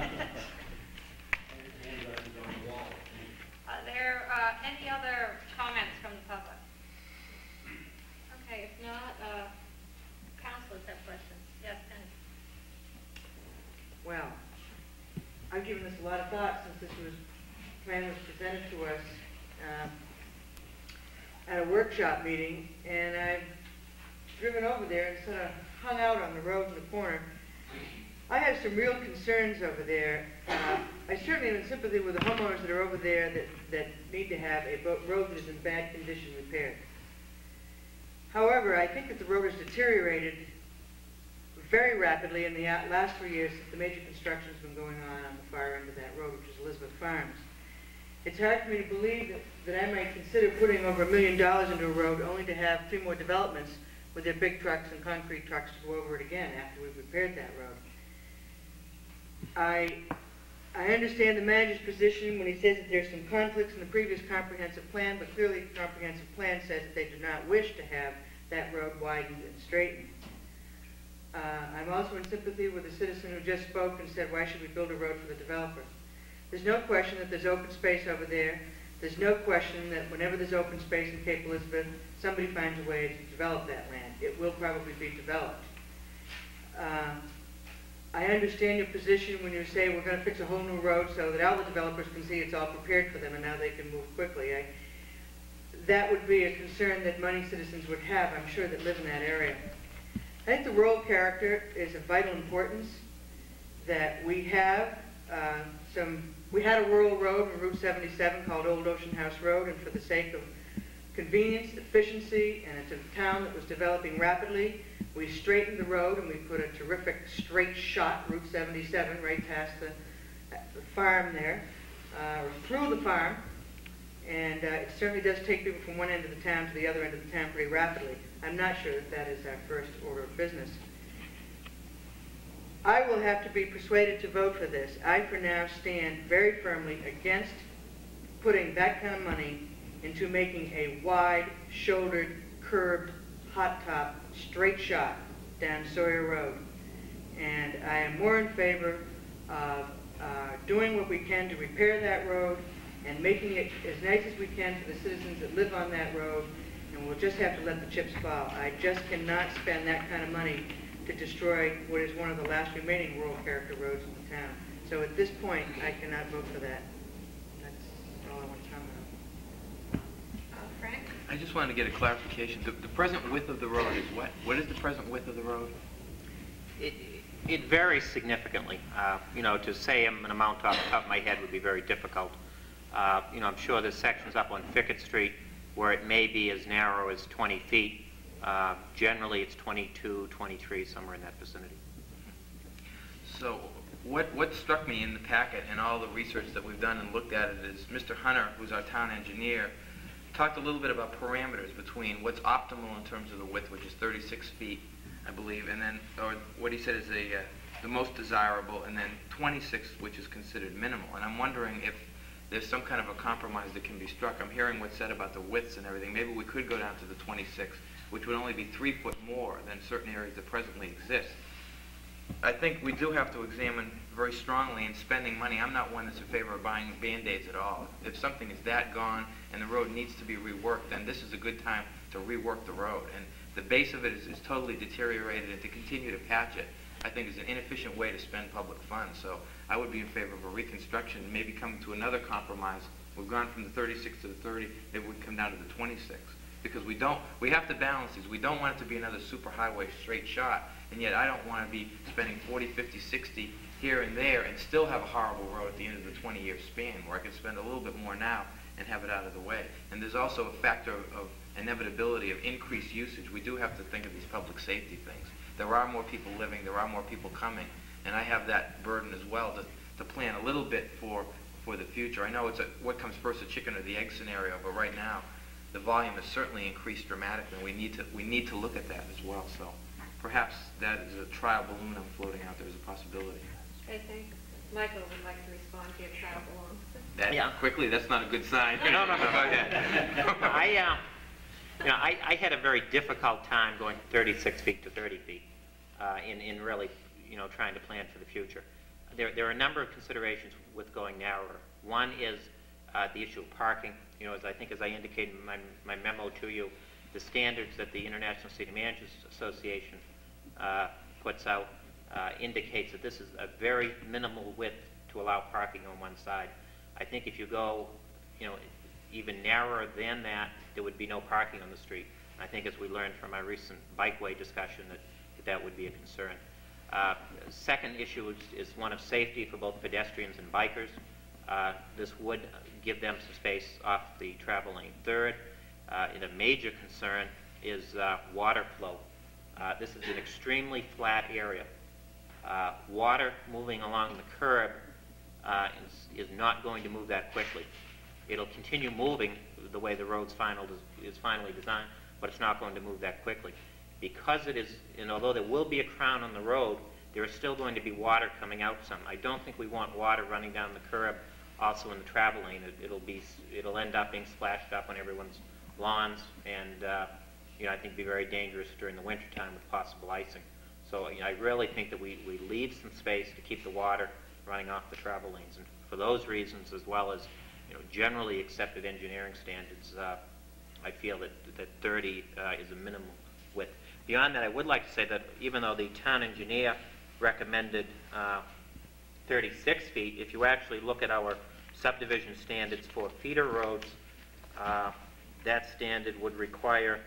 Speaker 1: Are there uh, any other comments from the public? Okay, if not, uh, councilors have questions. Yes, Penny.
Speaker 3: Well, I've given this a lot of thought since this was, plan was presented to us um, at a workshop meeting, and I've driven over there and sort of hung out on the road in the corner. I have some real concerns over there. Uh, I certainly am in sympathy with the homeowners that are over there that, that need to have a road that is in bad condition repaired. However, I think that the road has deteriorated very rapidly in the last three years since the major construction has been going on on the far end of that road, which is Elizabeth Farms. It's hard for me to believe that, that I might consider putting over a million dollars into a road only to have three more developments with their big trucks and concrete trucks to go over it again after we've repaired that road. I, I understand the manager's position when he says that there's some conflicts in the previous comprehensive plan, but clearly the comprehensive plan says that they do not wish to have that road widened and straightened. Uh, I'm also in sympathy with the citizen who just spoke and said, why should we build a road for the developer? There's no question that there's open space over there. There's no question that whenever there's open space in Cape Elizabeth, somebody finds a way to develop that land. It will probably be developed. Uh, I understand your position when you say we're going to fix a whole new road so that all the developers can see it's all prepared for them and now they can move quickly. I, that would be a concern that many citizens would have, I'm sure, that live in that area. I think the rural character is of vital importance, that we have uh, some, we had a rural road on Route seventy-seven called Old Ocean House Road, and for the sake of convenience, efficiency, and it's a town that was developing rapidly, we straightened the road and we put a terrific straight shot Route seventy-seven right past the, the farm there, uh, or through the farm, and uh, it certainly does take people from one end of the town to the other end of the town pretty rapidly. I'm not sure that that is our first order of business. I will have to be persuaded to vote for this. I, for now, stand very firmly against putting that kind of money into making a wide, shouldered, curved, hot top, straight shot down Sawyer Road. And I am more in favor uh, uh, doing what we can to repair that road and making it as nice as we can for the citizens that live on that road, and we'll just have to let the chips fall. I just cannot spend that kind of money to destroy what is one of the last remaining rural character roads in the town. So at this point, I cannot vote for that. That's all I want to comment on.
Speaker 1: Uh, Frank?
Speaker 4: I just wanted to get a clarification. The, the present width of the road is what? What is the present width of the road?
Speaker 11: It, it varies significantly. Uh, you know, to say an amount off the top of my head would be very difficult. Uh, you know, I'm sure there's sections up on Fickett Street where it may be as narrow as twenty feet. Uh, generally, it's twenty-two, twenty-three, somewhere in that vicinity.
Speaker 4: So what, what struck me in the packet and all the research that we've done and looked at it is Mister Hunter, who's our town engineer, talked a little bit about parameters between what's optimal in terms of the width, which is thirty-six feet, I believe, and then, or what he said is a, uh, the most desirable, and then twenty-six, which is considered minimal. And I'm wondering if there's some kind of a compromise that can be struck. I'm hearing what's said about the widths and everything. Maybe we could go down to the twenty-six, which would only be three foot more than certain areas that presently exist. I think we do have to examine very strongly in spending money. I'm not one that's in favor of buying Band-Aids at all. If something is that gone and the road needs to be reworked, then this is a good time to rework the road. And the base of it is, is totally deteriorated, and to continue to patch it, I think, is an inefficient way to spend public funds. So I would be in favor of a reconstruction, maybe coming to another compromise. We've gone from the thirty-six to the thirty, maybe we come down to the twenty-six. Because we don't, we have to balance these. We don't want it to be another superhighway straight shot, and yet I don't want to be spending forty, fifty, sixty here and there and still have a horrible road at the end of the twenty-year span, where I could spend a little bit more now and have it out of the way. And there's also a factor of, of inevitability of increased usage. We do have to think of these public safety things. There are more people living, there are more people coming, and I have that burden as well to, to plan a little bit for, for the future. I know it's a what comes first, the chicken or the egg scenario, but right now the volume has certainly increased dramatically, and we need to, we need to look at that as well. So perhaps that is a trial balloon I'm floating out there as a possibility.
Speaker 1: I think Michael would like to respond to your trial balloon.
Speaker 4: That
Speaker 11: Yeah.
Speaker 4: quickly, that's not a good sign.
Speaker 11: No, no, no.
Speaker 4: Go ahead.
Speaker 11: I, uh, you know, I, I had a very difficult time going thirty-six feet to thirty feet uh, in, in really, you know, trying to plan for the future. There, there are a number of considerations with going narrower. One is uh, the issue of parking. You know, as I think, as I indicated in my, my memo to you, the standards that the International City Managers Association uh, puts out uh, indicates that this is a very minimal width to allow parking on one side. I think if you go, you know, even narrower than that, there would be no parking on the street. I think, as we learned from our recent bikeway discussion, that that, that would be a concern. Uh, second issue is, is one of safety for both pedestrians and bikers. Uh, this would give them some space off the travel lane. Third, uh, and a major concern is uh, water flow. Uh, this is an extremely flat area. Uh, water moving along the curb uh, is, is not going to move that quickly. It'll continue moving the way the road's final is, is finally designed, but it's not going to move that quickly. Because it is, and although there will be a crown on the road, there is still going to be water coming out some. I don't think we want water running down the curb also in the travel lane. It, it'll be, it'll end up being splashed up on everyone's lawns, and uh, you know, I think it'd be very dangerous during the wintertime with possible icing. So you know, I really think that we, we leave some space to keep the water running off the travel lanes. And for those reasons, as well as you know, generally accepted engineering standards, uh, I feel that, that thirty uh, is a minimum width. Beyond that, I would like to say that even though the town engineer recommended uh, thirty-six feet, if you actually look at our subdivision standards for feeder roads, uh, that standard would require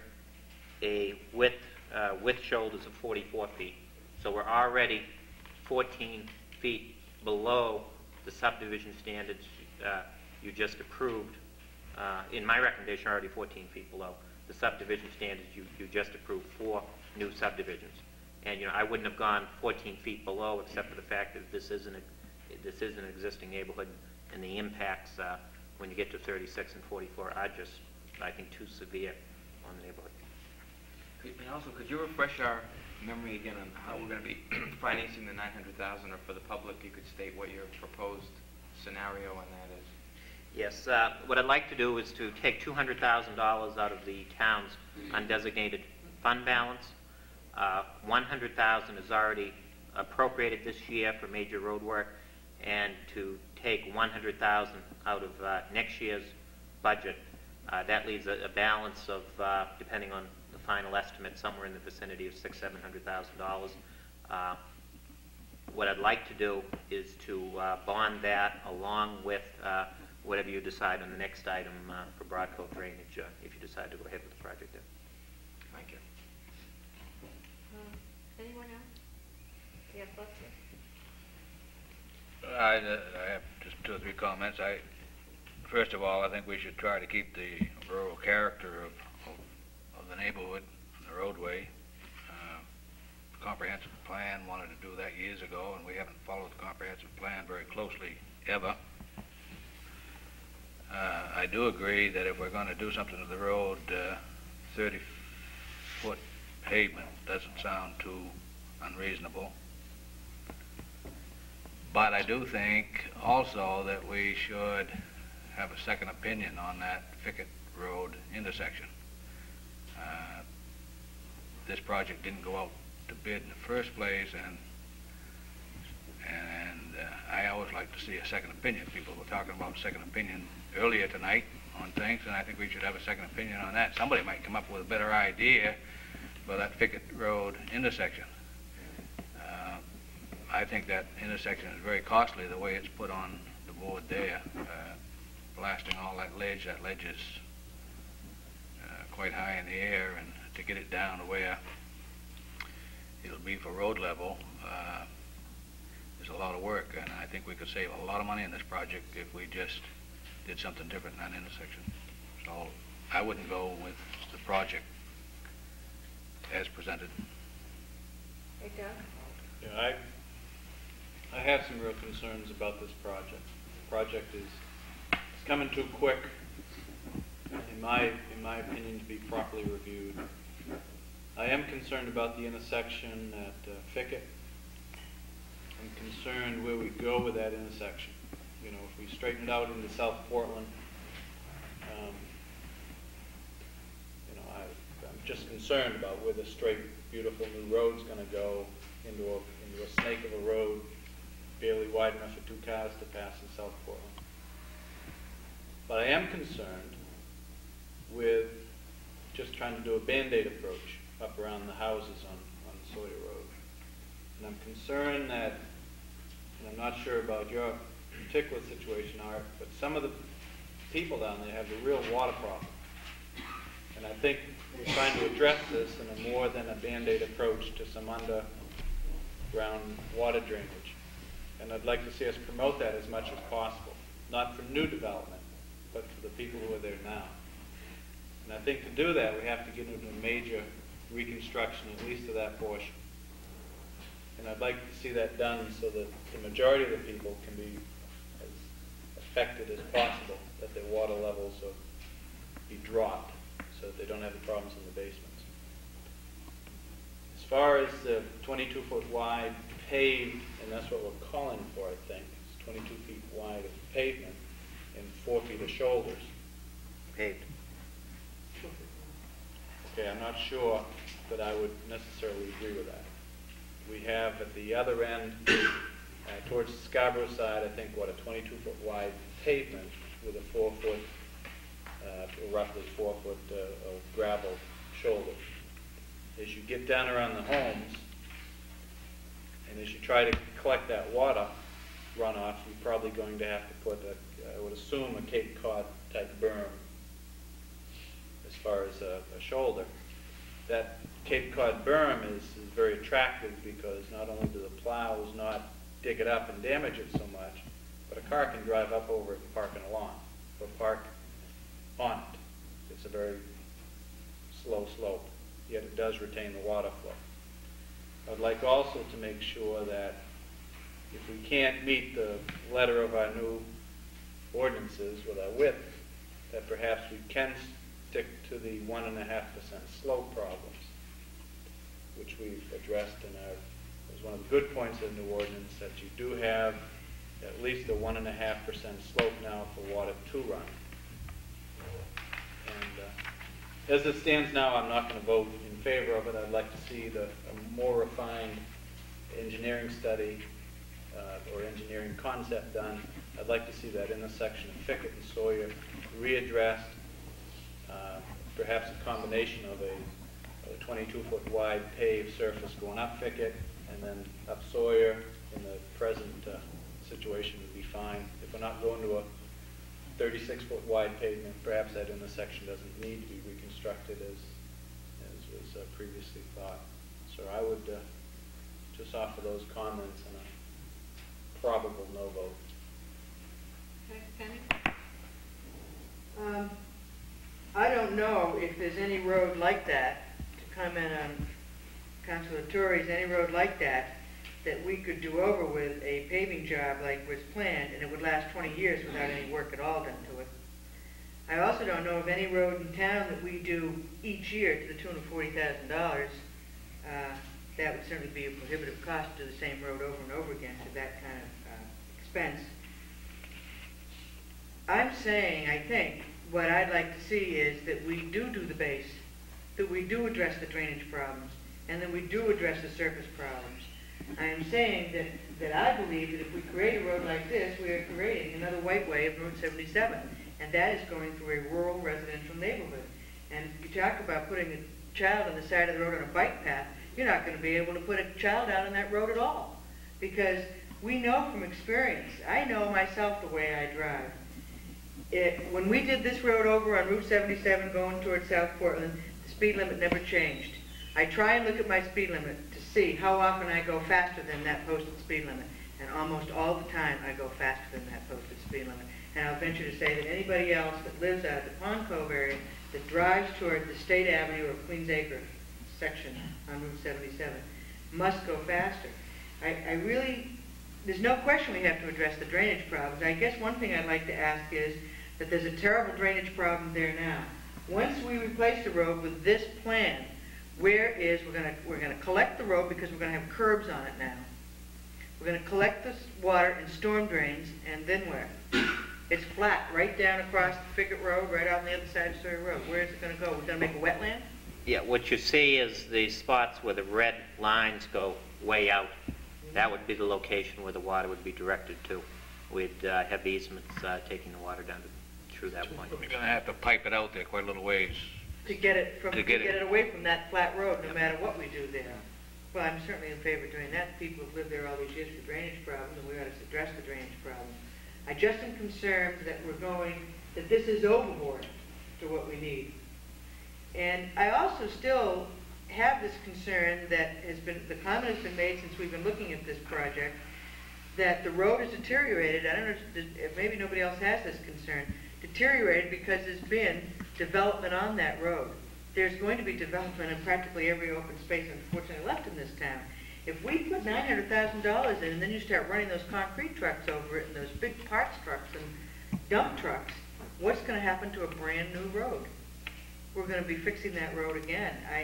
Speaker 11: a width, uh, width shoulders of forty-four feet. So we're already fourteen feet below the subdivision standards uh, you just approved. Uh, in my recommendation, already fourteen feet below the subdivision standards you, you just approved for new subdivisions. And you know, I wouldn't have gone fourteen feet below, except for the fact that this isn't a, this is an existing neighborhood, and the impacts uh, when you get to thirty-six and forty-four are just, I think, too severe on the neighborhood.
Speaker 4: And also, could you refresh our memory again on how we're going to be financing the nine hundred thousand, or for the public, you could state what your proposed scenario on that is?
Speaker 11: Yes, uh, what I'd like to do is to take two hundred thousand dollars out of the town's undesignated fund balance. Uh, one hundred thousand dollars is already appropriated this year for major road work, and to take one hundred thousand out of uh, next year's budget, uh, that leaves a, a balance of, uh, depending on the final estimate, somewhere in the vicinity of six, seven hundred thousand dollars. Uh, what I'd like to do is to uh, bond that along with uh, whatever you decide on the next item uh, for Broadcoat drainage, uh, if you decide to go ahead with the project there.
Speaker 4: Thank you.
Speaker 1: Uh, Anyone else? Yes, Lester?
Speaker 9: I, uh, I have just two or three comments. I, first of all, I think we should try to keep the rural character of, of, of the neighborhood, the roadway. Uh, comprehensive plan wanted to do that years ago, and we haven't followed the comprehensive plan very closely ever. Uh, I do agree that if we're going to do something to the road, uh, thirty foot pavement doesn't sound too unreasonable. But I do think also that we should have a second opinion on that Fickett Road intersection. Uh, this project didn't go out to bid in the first place, and and uh, I always like to see a second opinion. People were talking about second opinion earlier tonight on things, and I think we should have a second opinion on that. Somebody might come up with a better idea for that Fickett Road intersection. Uh, I think that intersection is very costly the way it's put on the board there, uh, blasting all that ledge. That ledge is uh, quite high in the air, and to get it down to where it'll be for road level uh, is a lot of work, and I think we could save a lot of money in this project if we just did something different in that intersection. So I wouldn't go with the project as presented.
Speaker 1: Hey, Doug?
Speaker 10: Yeah, I, I have some real concerns about this project. The project is it's coming too quick, in my, in my opinion, to be properly reviewed. I am concerned about the intersection at uh, Fickett. I'm concerned where we go with that intersection. You know, if we straighten it out into South Portland, um, you know, I, I'm just concerned about where the straight, beautiful new road's going to go into a, into a snake of a road, barely wide enough for two cars to pass in South Portland. But I am concerned with just trying to do a Band-Aid approach up around the houses on, on Sawyer Road. And I'm concerned that, and I'm not sure about your particular situation, Art, but some of the people down there have a real water problem. And I think we're trying to address this in a more than a Band-Aid approach to some underground water drainage. And I'd like to see us promote that as much as possible, not for new development, but for the people who are there now. And I think to do that, we have to get into a major reconstruction, at least of that portion. And I'd like to see that done so that the majority of the people can be as affected as possible, that their water levels are, be dropped so that they don't have the problems in the basements. As far as the twenty-two foot wide paved, and that's what we're calling for, I think, it's twenty-two feet wide of pavement and four feet of shoulders.
Speaker 11: Paved.
Speaker 10: Okay, I'm not sure that I would necessarily agree with that. We have at the other end, uh, towards the Scarborough side, I think, what, a twenty-two foot wide pavement with a four foot, uh, roughly four foot uh, of gravel shoulder. As you get down around the homes, and as you try to collect that water runoff, you're probably going to have to put, a, I would assume, a Cape Cod type berm as far as a, a shoulder. That Cape Cod berm is, is very attractive because not only do the plows not dig it up and damage it so much, but a car can drive up over it and park in a lawn, or park on it. It's a very slow slope, yet it does retain the water flow. I'd like also to make sure that if we can't meet the letter of our new ordinances with our width, that perhaps we can stick to the one and a half percent slope problems, which we've addressed in our, as one of the good points of the new ordinance, that you do have at least a one and a half percent slope now for water to run. And uh, as it stands now, I'm not going to vote in favor of it. I'd like to see the a more refined engineering study uh, or engineering concept done. I'd like to see that intersection of Fickett and Sawyer readdressed, uh, perhaps a combination of a twenty-two foot wide paved surface going up Fickett and then up Sawyer in the present uh, situation would be fine. If we're not going to a thirty-six foot wide pavement, perhaps that intersection doesn't need to be reconstructed as, as was uh, previously thought. So I would uh, just offer those comments and a probable no vote.
Speaker 1: Okay, Penny?
Speaker 3: Um, I don't know if there's any road like that, to comment on Councilor Torres, any road like that, that we could do over with a paving job like was planned, and it would last twenty years without any work at all done to it. I also don't know of any road in town that we do each year to the tune of forty thousand dollars. Uh, that would certainly be a prohibitive cost to do the same road over and over again to that kind of uh, expense. I'm saying, I think, what I'd like to see is that we do do the base, that we do address the drainage problems, and that we do address the surface problems. I am saying that, that I believe that if we create a road like this, we are creating another white way of Route seventy-seven, and that is going through a rural residential neighborhood. And if you talk about putting a child on the side of the road on a bike path, you're not going to be able to put a child out on that road at all, because we know from experience, I know myself the way I drive. It, when we did this road over on Route seventy-seven going towards South Portland, the speed limit never changed. I try and look at my speed limit to see how often I go faster than that posted speed limit, and almost all the time I go faster than that posted speed limit. And I'll venture to say that anybody else that lives out of the Pond Cove area that drives toward the State Avenue or Queens Acre section on Route seventy-seven must go faster. I, I really, there's no question we have to address the drainage problems. I guess one thing I'd like to ask is that there's a terrible drainage problem there now. Once we replace the road with this plan, where is, we're gonna, we're gonna collect the road because we're gonna have curbs on it now. We're gonna collect this water in storm drains, and then where? It's flat, right down across the Fickett Road, right on the other side of Sawyer Road. Where is it gonna go? We're gonna make a wetland?
Speaker 11: Yeah, what you see is the spots where the red lines go way out. That would be the location where the water would be directed to. We'd uh, have easements uh, taking the water down to, through that point.
Speaker 9: We're going to have to pipe it out there quite a little ways.
Speaker 3: To get it from,
Speaker 9: To
Speaker 3: to
Speaker 9: get
Speaker 3: get
Speaker 9: it-
Speaker 3: it away from that flat road, no matter what we do there. Well, I'm certainly in favor of doing that. People have lived there all these years with drainage problems, and we ought to address the drainage problems. I just am concerned that we're going, that this is overboard to what we need. And I also still have this concern that has been, the comment has been made since we've been looking at this project, that the road is deteriorated. I don't know if maybe nobody else has this concern. Deteriorated because there's been development on that road. There's going to be development in practically every open space, unfortunately, left in this town. If we put nine hundred thousand dollars in and then you start running those concrete trucks over it and those big parts trucks and dump trucks, what's going to happen to a brand new road? We're going to be fixing that road again. I,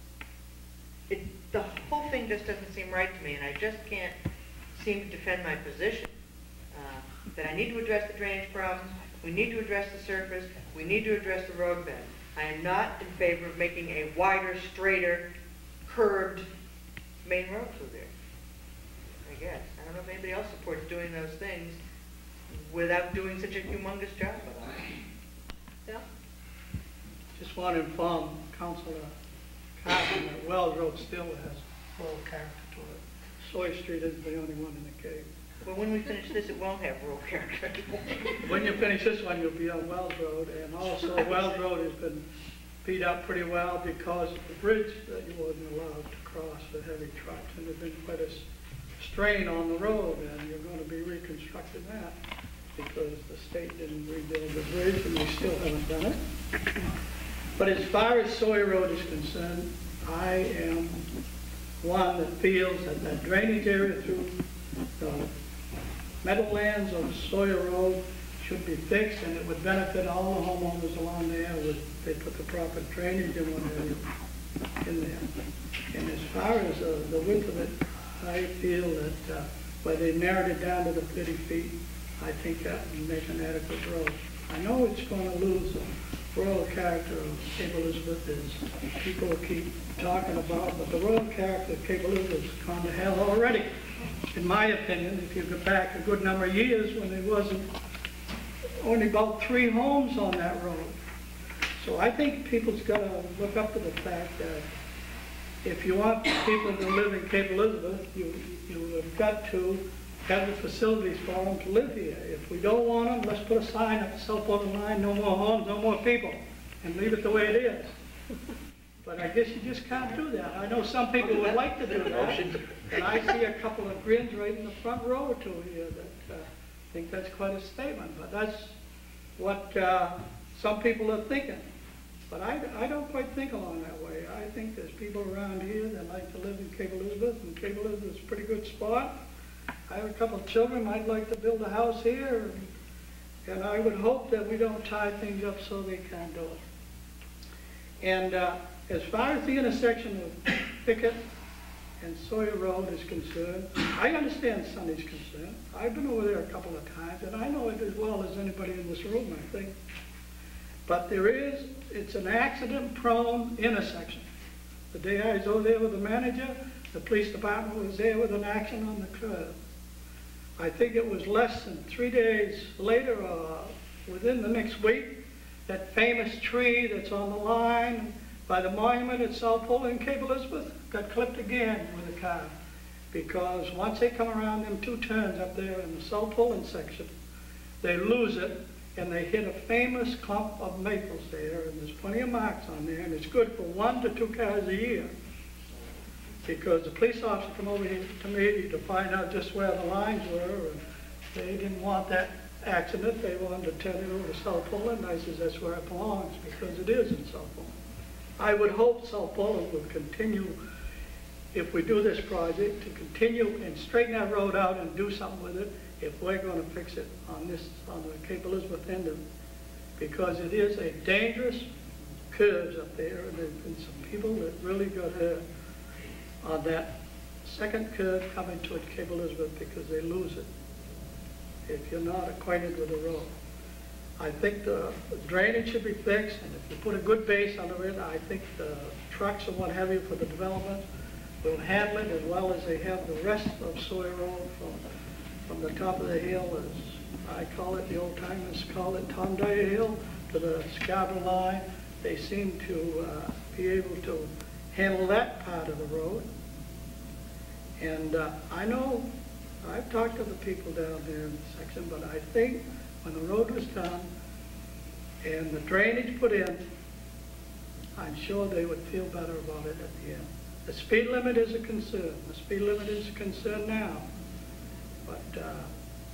Speaker 3: it, the whole thing just doesn't seem right to me, and I just can't seem to defend my position. Uh, that I need to address the drainage problems, we need to address the surface, we need to address the road bed. I am not in favor of making a wider, straighter, curved main road through there. I guess. I don't know if anybody else supports doing those things without doing such a humongous job of it. Bill?
Speaker 6: Just want to inform Councilor Carson that Wells Road still has rural character to it. Sawyer Street isn't the only one in the cave.
Speaker 3: Well, when we finish this, it won't have rural character anymore.
Speaker 6: When you finish this one, you'll be on Wells Road, and also Wells Road has been beat up pretty well because of the bridge that you wasn't allowed to cross for heavy trucks, and there's been quite a s- strain on the road, and you're going to be reconstructing that because the state didn't rebuild the bridge, and we still haven't done it. But as far as Sawyer Road is concerned, I am one that feels that that drainage area through the Meadowlands on Sawyer Road should be fixed, and it would benefit all the homeowners along there if they put the proper drainage in one area in there. And as far as uh, the width of it, I feel that uh, where they narrowed it down to the thirty feet, I think that would make an adequate road. I know it's going to lose the rural character of Cape Elizabeth, as people keep talking about, but the rural character of Cape Elizabeth has gone to hell already. in my opinion, if you go back a good number of years when there wasn't only about three homes on that road. So I think people's got to look up to the fact that if you want people to live in Cape Elizabeth, you, you have got to have the facilities for them to live here. If we don't want them, let's put a sign up, South Portland Line, no more homes, no more people, and leave it the way it is. But I guess you just can't do that. I know some people would like to do that, and I see a couple of grins right in the front row or two here that uh, think that's quite a statement, but that's what uh, some people are thinking. But I, I don't quite think along that way. I think there's people around here that like to live in Cape Elizabeth, and Cape Elizabeth is a pretty good spot. I have a couple of children might like to build a house here, and, and I would hope that we don't tie things up so they can't do it. And uh, as far as the intersection of Pickett and Sawyer Road is concerned, I understand Sonny's concern. I've been over there a couple of times, and I know it as well as anybody in this room, I think. But there is, it's an accident-prone intersection. The day I was over there with the manager, the police department was there with an accident on the curb. I think it was less than three days later, or within the next week, that famous tree that's on the line by the monument at South Portland in Cape Elizabeth got clipped again with a car. Because once they come around them two turns up there in the South Portland section, they lose it, and they hit a famous clump of maples there, and there's plenty of marks on there, and it's good for one to two cars a year. Because the police officer come over here to me to find out just where the lines were, and they didn't want that accident. They wanted to turn it over to South Portland, and I says that's where it belongs, because it is in South Portland. I would hope South Portland would continue, if we do this project, to continue and straighten that road out and do something with it, if we're going to fix it on this, on the Cape Elizabeth end of it. Because it is a dangerous curves up there, and there's been some people that really got hurt on that second curve coming toward Cape Elizabeth because they lose it if you're not acquainted with the road. I think the drainage should be fixed, and if you put a good base under it, I think the trucks and what have you for the development will handle it as well as they have the rest of Sawyer Road from, from the top of the hill, as I call it, the old timers call it Tom Dyer Hill, to the Scarborough line. They seem to uh, be able to handle that part of the road. And uh, I know, I've talked to the people down there in the section, but I think when the road was done and the drainage put in, I'm sure they would feel better about it at the end. The speed limit is a concern. The speed limit is a concern now. But uh,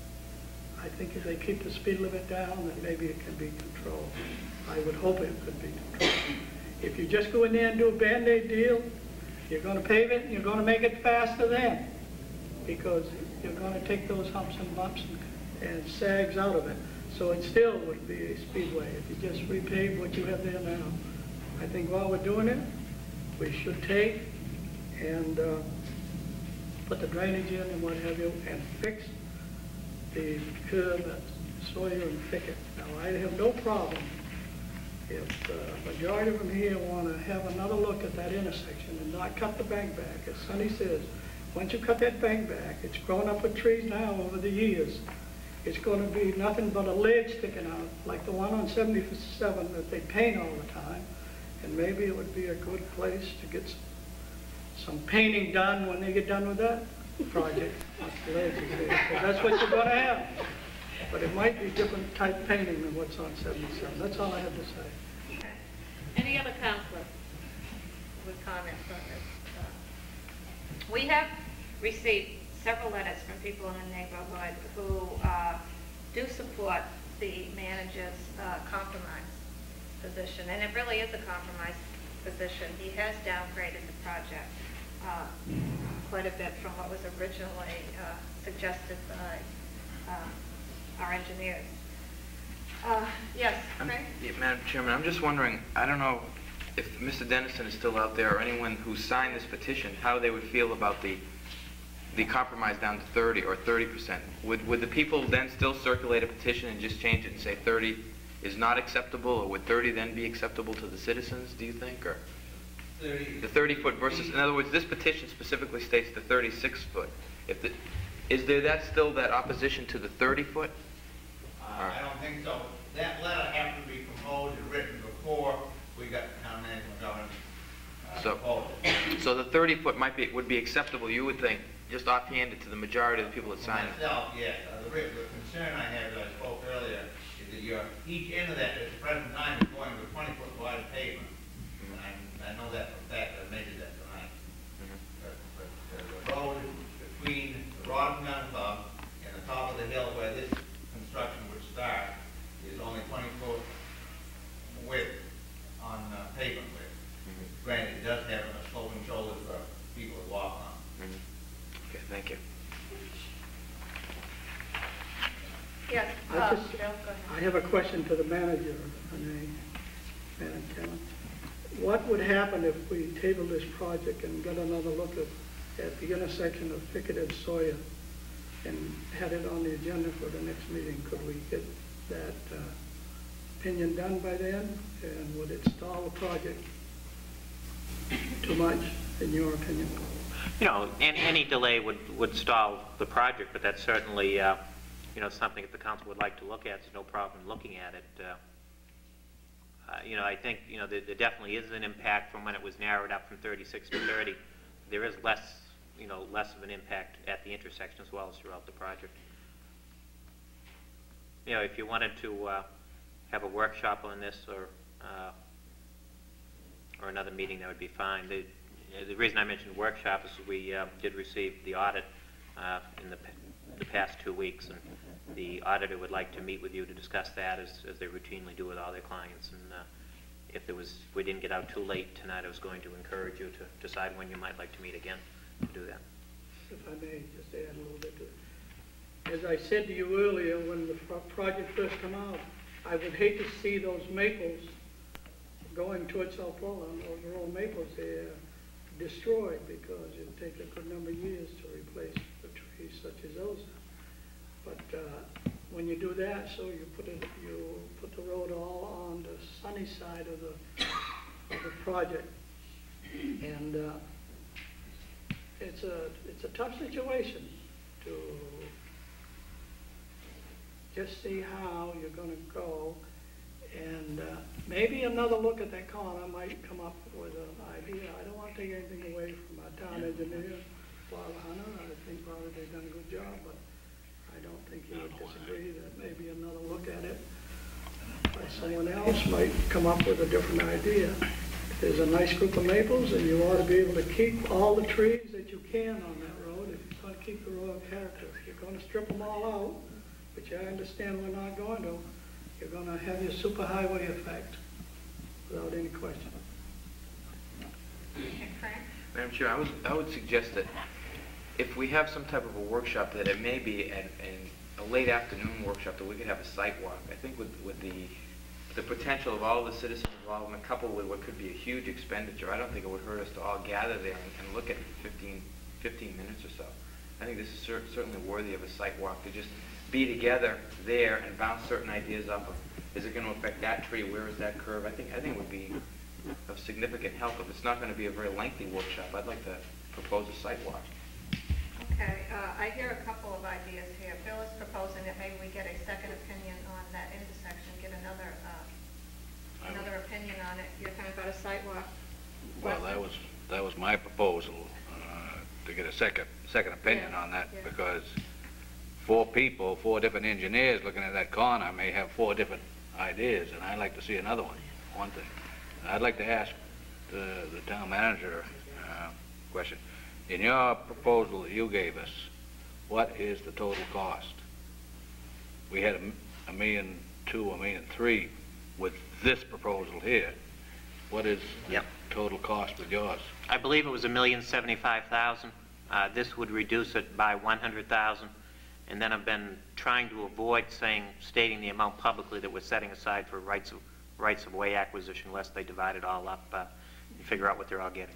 Speaker 6: I think if they keep the speed limit down, then maybe it can be controlled. I would hope it could be controlled. If you just go in there and do a Band-Aid deal, you're going to pave it and you're going to make it faster then, because you're going to take those humps and bumps and, and sags out of it. So it still would be a speedway if you just repave what you have there now. I think while we're doing it, we should take and uh, put the drainage in and what have you, and fix the curb at Sawyer and Pickett. Now, I have no problem if the uh, majority of them here want to have another look at that intersection and not cut the bank back. As Sonny says, once you cut that bank back, it's grown up with trees now over the years. It's going to be nothing but a ledge sticking out, like the one on seventy-seven that they paint all the time. And maybe it would be a good place to get some, some painting done when they get done with that project. The ledge is there, 'cause that's what you're going to have. But it might be different type painting than what's on seventy-seven. That's all I have to say.
Speaker 1: Any other councilor with comments on this? Uh, We have received several letters from people in the neighborhood who uh, do support the manager's uh, compromise position, and it really is a compromise position. He has downgraded the project uh, quite a bit from what was originally uh, suggested by uh, our engineers. Uh, yes, Craig?
Speaker 4: Yeah, Madam Chairman, I'm just wondering, I don't know if Mister Dennison is still out there or anyone who signed this petition, how they would feel about the the compromise down to thirty or thirty percent. Would, would the people then still circulate a petition and just change it and say thirty is not acceptable, or would thirty then be acceptable to the citizens, do you think? Or
Speaker 20: thirty.
Speaker 4: The thirty foot versus, in other words, this petition specifically states the thirty-six foot. If the, is there that still that opposition to the thirty foot?
Speaker 17: Uh, I don't think so. That letter had to be composed and written before we got the town management government uh,
Speaker 4: So,
Speaker 17: proposal.
Speaker 4: so the thirty foot might be, would be acceptable, you would think, just offhanded to the majority of the people that
Speaker 17: For
Speaker 4: signed it?
Speaker 17: myself, yes. Uh, the, re- the concern I have, as I spoke earlier, is that your, each end of that at the present time is going with twenty foot wide pavement. And I, I know that for a fact, I measured that tonight. But, but uh, the road between the Rod and Gun Club and the top of the hill where this construction would start is only twenty foot width on uh, pavement width. Granted, it does have a sloping shoulder for people to walk on.
Speaker 4: Okay, thank you.
Speaker 1: Yes,
Speaker 6: I
Speaker 1: uh,
Speaker 6: just-
Speaker 1: Bill, go ahead.
Speaker 6: I have a question to the manager, if I may, Madam Chairman. What would happen if we tabled this project and got another look at, at the intersection of Pickett and Sawyer and had it on the agenda for the next meeting? Could we get that uh, opinion done by then? And would it stall the project too much, in your opinion?
Speaker 11: You know, any, any delay would, would stall the project, but that's certainly, uh, you know, something if the council would like to look at. There's no problem looking at it. Uh, uh, you know, I think, you know, there, there definitely is an impact from when it was narrowed up from thirty-six to thirty. There is less, you know, less of an impact at the intersection as well as throughout the project. You know, if you wanted to uh, have a workshop on this or uh, or another meeting, that would be fine. The, the reason I mentioned workshop is we uh, did receive the audit uh, in the, the past two weeks, and the auditor would like to meet with you to discuss that as, as they routinely do with all their clients. And uh, if there was, if we didn't get out too late tonight, I was going to encourage you to decide when you might like to meet again to do that.
Speaker 6: If I may just add a little bit to it. As I said to you earlier, when the pro- project first came out, I would hate to see those maples going towards South Portland, those row maples there, destroyed, because it'll take a good number of years to replace the trees such as those. But uh, when you do that, so you put it, you put the road all on the sunny side of the of the project, and uh, it's a it's a tough situation to just see how you're going to go. And uh, maybe another look at that corner might come up with an idea. I don't want to take anything away from our town engineer, Bob Hunter. I think probably they've done a good job, but I don't think he would disagree that maybe another look at it by someone else might come up with a different idea. There's a nice group of maples, and you ought to be able to keep all the trees that you can on that road if you're going to keep the road character. If you're going to strip them all out, which I understand we're not going to, you're going to have your superhighway effect without any question.
Speaker 4: Madam Chair, I was, I would suggest that if we have some type of a workshop, that it may be an, an, a late afternoon workshop, that we could have a site walk. I think with, with the, the potential of all the citizens involvement, coupled with what could be a huge expenditure, I don't think it would hurt us to all gather there and, and look at fifteen, fifteen minutes or so. I think this is cer certainly worthy of a site walk, to just be together there and bounce certain ideas off of, is it going to affect that tree, where is that curve? I think, I think it would be of significant help. If it's not going to be a very lengthy workshop, I'd like to propose a site walk.
Speaker 1: Okay, uh, I hear a couple of ideas here. Bill is proposing that maybe we get a second opinion on that intersection, get another, uh, another opinion on it. You're talking about a site walk.
Speaker 9: Well, that was, that was my proposal, uh, to get a second, second opinion
Speaker 1: Yeah,
Speaker 9: on that,
Speaker 1: yeah.
Speaker 9: because four people, four different engineers looking at that corner may have four different ideas, and I'd like to see another one, one thing. I'd like to ask the, the town manager uh, question. In your proposal that you gave us, what is the total cost? We had a, m- a million two, a million three with this proposal here. What is
Speaker 11: Yep.
Speaker 9: the total cost with yours?
Speaker 11: I believe it was a million seventy-five thousand. Uh, this would reduce it by one hundred thousand. And then I've been trying to avoid saying, stating the amount publicly that we're setting aside for rights of, rights of way acquisition, lest they divide it all up uh, and figure out what they're all getting.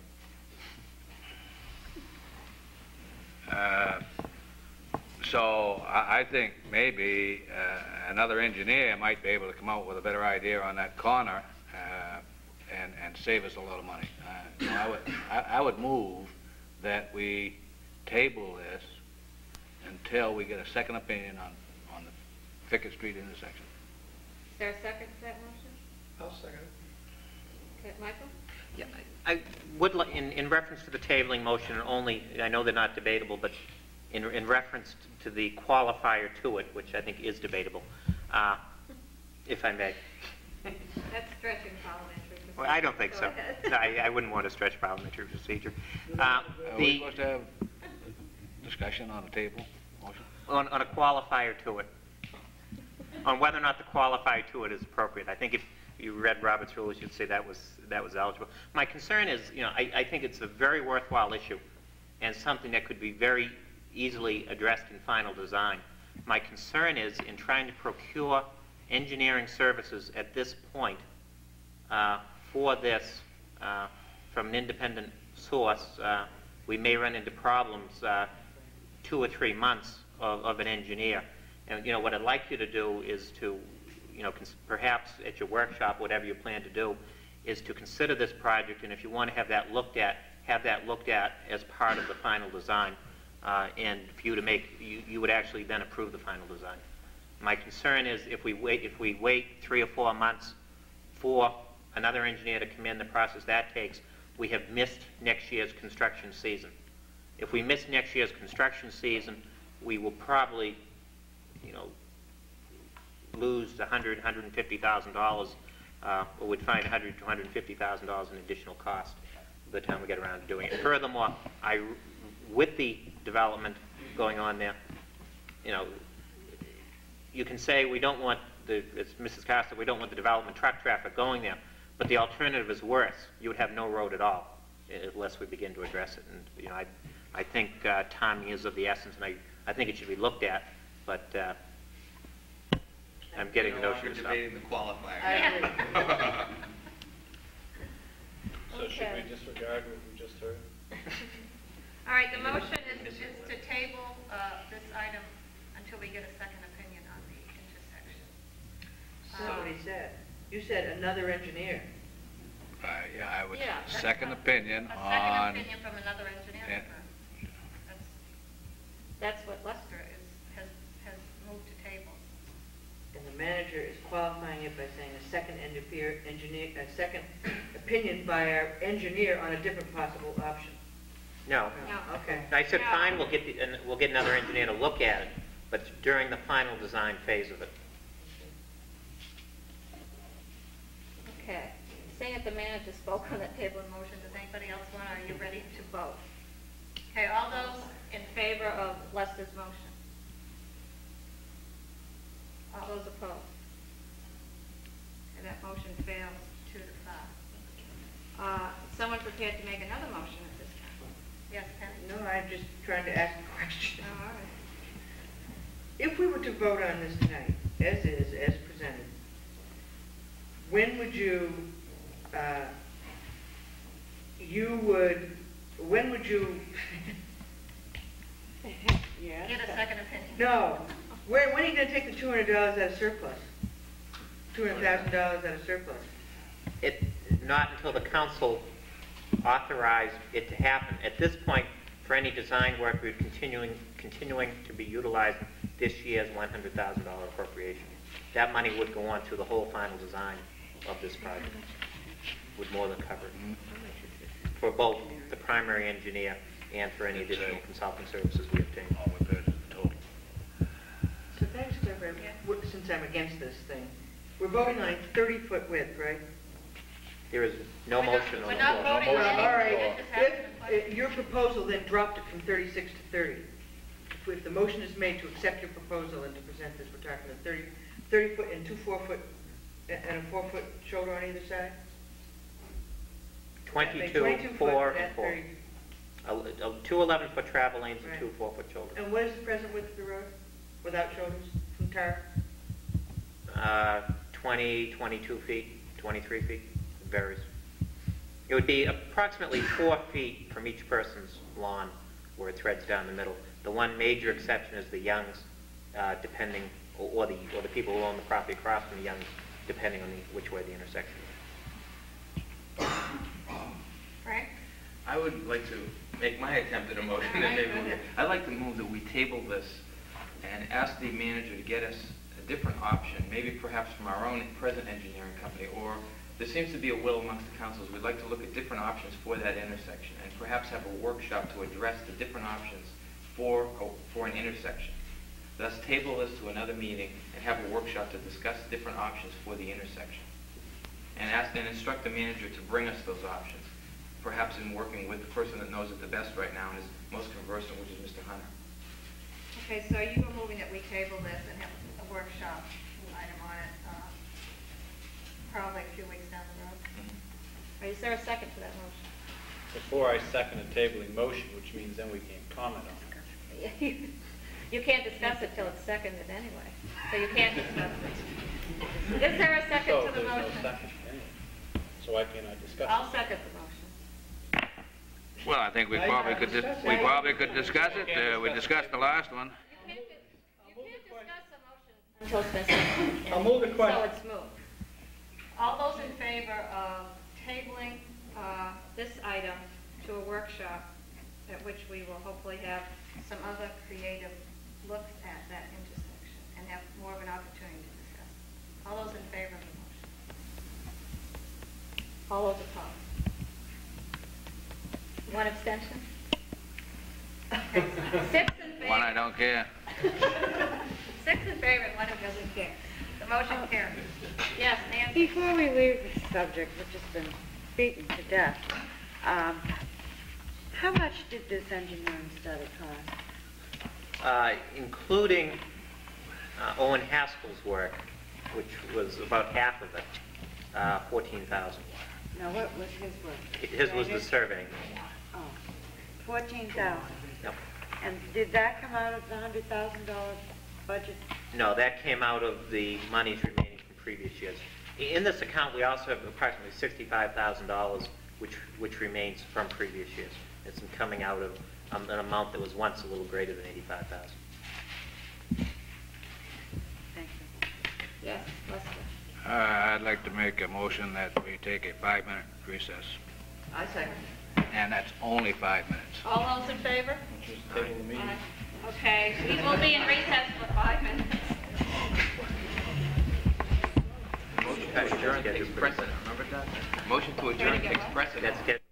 Speaker 9: Uh, So I, I think maybe uh, another engineer might be able to come out with a better idea on that corner uh, and, and save us a lot of money. Uh, you know, I would, I, I would move that we table this until we get a second opinion on, on the Thicket Street intersection.
Speaker 1: Is there a second to that motion?
Speaker 10: I'll second it.
Speaker 1: Okay, Michael?
Speaker 11: Yeah, I I would, li- in, in reference to the tabling motion, only, I know they're not debatable, but in, in reference to the qualifier to it, which I think is debatable, uh, if I may.
Speaker 1: That's stretching parliamentary procedure.
Speaker 11: Well, I don't think
Speaker 1: Go
Speaker 11: so.
Speaker 1: ahead.
Speaker 11: No, I, I wouldn't want to stretch parliamentary procedure. Uh,
Speaker 9: Are we
Speaker 11: the,
Speaker 9: supposed to have discussion on the table, motion?
Speaker 11: on, on a qualifier to it, on whether or not the qualifier to it is appropriate. I think if you read Robert's rules, you'd say that was, that was eligible. My concern is, you know, I, I think it's a very worthwhile issue and something that could be very easily addressed in final design. My concern is in trying to procure engineering services at this point uh, for this uh, from an independent source, uh, we may run into problems uh, two or three months of, of an engineer. And, you know, what I'd like you to do is to, you know, cons- perhaps at your workshop, whatever you plan to do, is to consider this project, and if you want to have that looked at, have that looked at as part of the final design, uh, and for you to make, you, you would actually then approve the final design. My concern is if we wait, if we wait three or four months for another engineer to come in, the process that takes, we have missed next year's construction season. If we miss next year's construction season, we will probably, you know, lose one hundred thousand dollars, one hundred fifty thousand dollars, uh, or would find one hundred thousand dollars to one hundred fifty thousand dollars in additional cost by the time we get around to doing it. Furthermore, I, with the development going on there, you know, you can say we don't want the, as Missus Costa, we don't want the development truck traffic going there, but the alternative is worse. You would have no road at all unless we begin to address it. And, you know, I, I think uh, timing is of the essence, and I, I think it should be looked at, but uh, I'm getting the notion to stop.
Speaker 17: debating the qualifier.
Speaker 3: I agree.
Speaker 10: So should
Speaker 1: Okay.
Speaker 10: we disregard what we just heard?
Speaker 1: All right, the motion is, is to table uh, this item until we get a second opinion on the intersection.
Speaker 3: That's not what he said. You said another engineer.
Speaker 9: Uh, yeah, I would,
Speaker 1: Yeah, that's
Speaker 9: second
Speaker 1: fine.
Speaker 9: opinion
Speaker 1: A
Speaker 9: on...
Speaker 1: second opinion from another engineering
Speaker 9: Yeah.
Speaker 1: firm. That's, that's what Lester is, has, has moved to table.
Speaker 3: And the manager is qualifying it by saying a second engineer, engineer, a second opinion by our engineer on a different possible option.
Speaker 11: No.
Speaker 1: No.
Speaker 3: Okay.
Speaker 11: I said,
Speaker 1: No.
Speaker 11: fine, we'll get, the, and we'll get another engineer to look at it, but during the final design phase of it.
Speaker 1: Okay. Seeing that the manager spoke on that table in motion, does anybody else want, are you ready to vote? Okay, all those in favor of Lester's motion? All those opposed? Okay, that motion fails two to five. Uh, someone prepared to make another motion at this time? Yes, Penny?
Speaker 3: No, I'm just trying to ask a question.
Speaker 1: Oh, all right.
Speaker 3: If we were to vote on this tonight, as is, as presented, when would you, uh, you would, when would you,
Speaker 1: Get a second opinion.
Speaker 3: no, where, when are you gonna take the two hundred dollars out of surplus? two hundred thousand dollars out of surplus?
Speaker 11: It, not until the council authorized it to happen. At this point, for any design work, we're continuing, continuing to be utilizing this year's one hundred thousand dollars appropriation. That money would go on to the whole final design of this project. Would more than cover it. For both the primary engineer and for any additional consulting services we obtain.
Speaker 9: All we paid is the total.
Speaker 3: So thanks, Clifford, We're- since I'm against this thing. We're voting on a thirty-foot width, right?
Speaker 11: There is no
Speaker 1: We're not-
Speaker 11: motion on
Speaker 1: we're
Speaker 11: the
Speaker 1: not
Speaker 11: floor.
Speaker 1: voting on
Speaker 3: Well, all right,
Speaker 1: It just happened to
Speaker 3: if, uh, your proposal then dropped it from thirty-six to thirty. If- If the motion is made to accept your proposal and to present this, we're talking a thirty, thirty foot and two four-foot, and a four-foot shoulder on either side? That makes
Speaker 11: twenty-two,
Speaker 3: twenty-two foot
Speaker 11: four,
Speaker 3: and
Speaker 11: and four.
Speaker 3: thirty.
Speaker 11: Uh, uh, Two eleven-foot travel lanes and
Speaker 3: Right.
Speaker 11: two four-foot shoulders.
Speaker 3: And what is the present width of the road, without shoulders, from tar?
Speaker 11: Uh, twenty, twenty-two feet, twenty-three feet, it varies. It would be approximately four feet from each person's lawn where it threads down the middle. The one major exception is the Youngs, uh, depending, or, or the or the people who own the property across from the Youngs, depending on the, which way the intersection is.
Speaker 1: Frank?
Speaker 4: I would like to make my attempt at a motion. Then maybe we'll- I'd like to move that we table this and ask the manager to get us a different option, maybe perhaps from our own present engineering company, or there seems to be a will amongst the councils. We'd like to look at different options for that intersection and perhaps have a workshop to address the different options for, for an intersection. Thus, table this to another meeting and have a workshop to discuss different options for the intersection. And ask and instruct the manager to bring us those options, perhaps in working with the person that knows it the best right now and is most conversant, which is Mister Hunter.
Speaker 1: Okay, so you were moving that we table this and have a workshop item on it, uh, probably a few weeks down the road.
Speaker 4: Mm-hmm.
Speaker 1: Is there a second to that motion?
Speaker 10: Before I second a tabling motion, which means then we can't comment on it.
Speaker 1: You can't discuss it till it's seconded anyway, so you can't discuss it. Is there a second
Speaker 10: So
Speaker 1: to the
Speaker 10: there's no
Speaker 1: motion?
Speaker 10: second anyway. So why can't I discuss it?
Speaker 1: I'll second the motion.
Speaker 9: Well, I think we
Speaker 10: Now you
Speaker 9: probably
Speaker 10: can
Speaker 9: could, dis-
Speaker 10: discuss
Speaker 9: we
Speaker 10: it.
Speaker 9: probably could discuss it. Uh, we discussed the last one.
Speaker 1: You can't, you can't discuss a motion until it's been seconded.
Speaker 6: I'll move the question.
Speaker 1: So it's moved. All those in favor of tabling uh, this item to a workshop at which we will hopefully have some other creative looks at that intersection and have more of an opportunity to discuss it. All those in favor of the motion? All those opposed? One abstention? Okay, Six in favor.
Speaker 9: One I don't care.
Speaker 1: Six in favor and one who doesn't care. The motion carries. Yes, Nancy?
Speaker 5: Before we leave the subject, which has been beaten to death, um, how much did this engineering study cost?
Speaker 11: Uh, including uh, Owen Haskell's work, which was about half of it, uh, fourteen thousand.
Speaker 5: Now, what was his work?
Speaker 11: His was the surveying.
Speaker 5: Oh, fourteen thousand.
Speaker 11: Yep.
Speaker 5: And did that come out of the hundred thousand dollar budget?
Speaker 11: No, that came out of the monies remaining from previous years. In this account, we also have approximately sixty-five thousand dollars, which which remains from previous years. It's coming out of um, an amount that was once a little greater than eighty-five thousand.
Speaker 5: Thank you.
Speaker 1: Yes, Lester?
Speaker 9: Uh, I'd like to make a motion that we take a five-minute recess,
Speaker 3: I second.
Speaker 9: and that's only five minutes.
Speaker 1: All those in favor?
Speaker 10: Just table the meeting.
Speaker 1: Aye. Okay, we will be in recess for five minutes.
Speaker 4: Motion to adjourn takes precedent, remember that? Motion to adjourn takes precedent.
Speaker 11: That's get.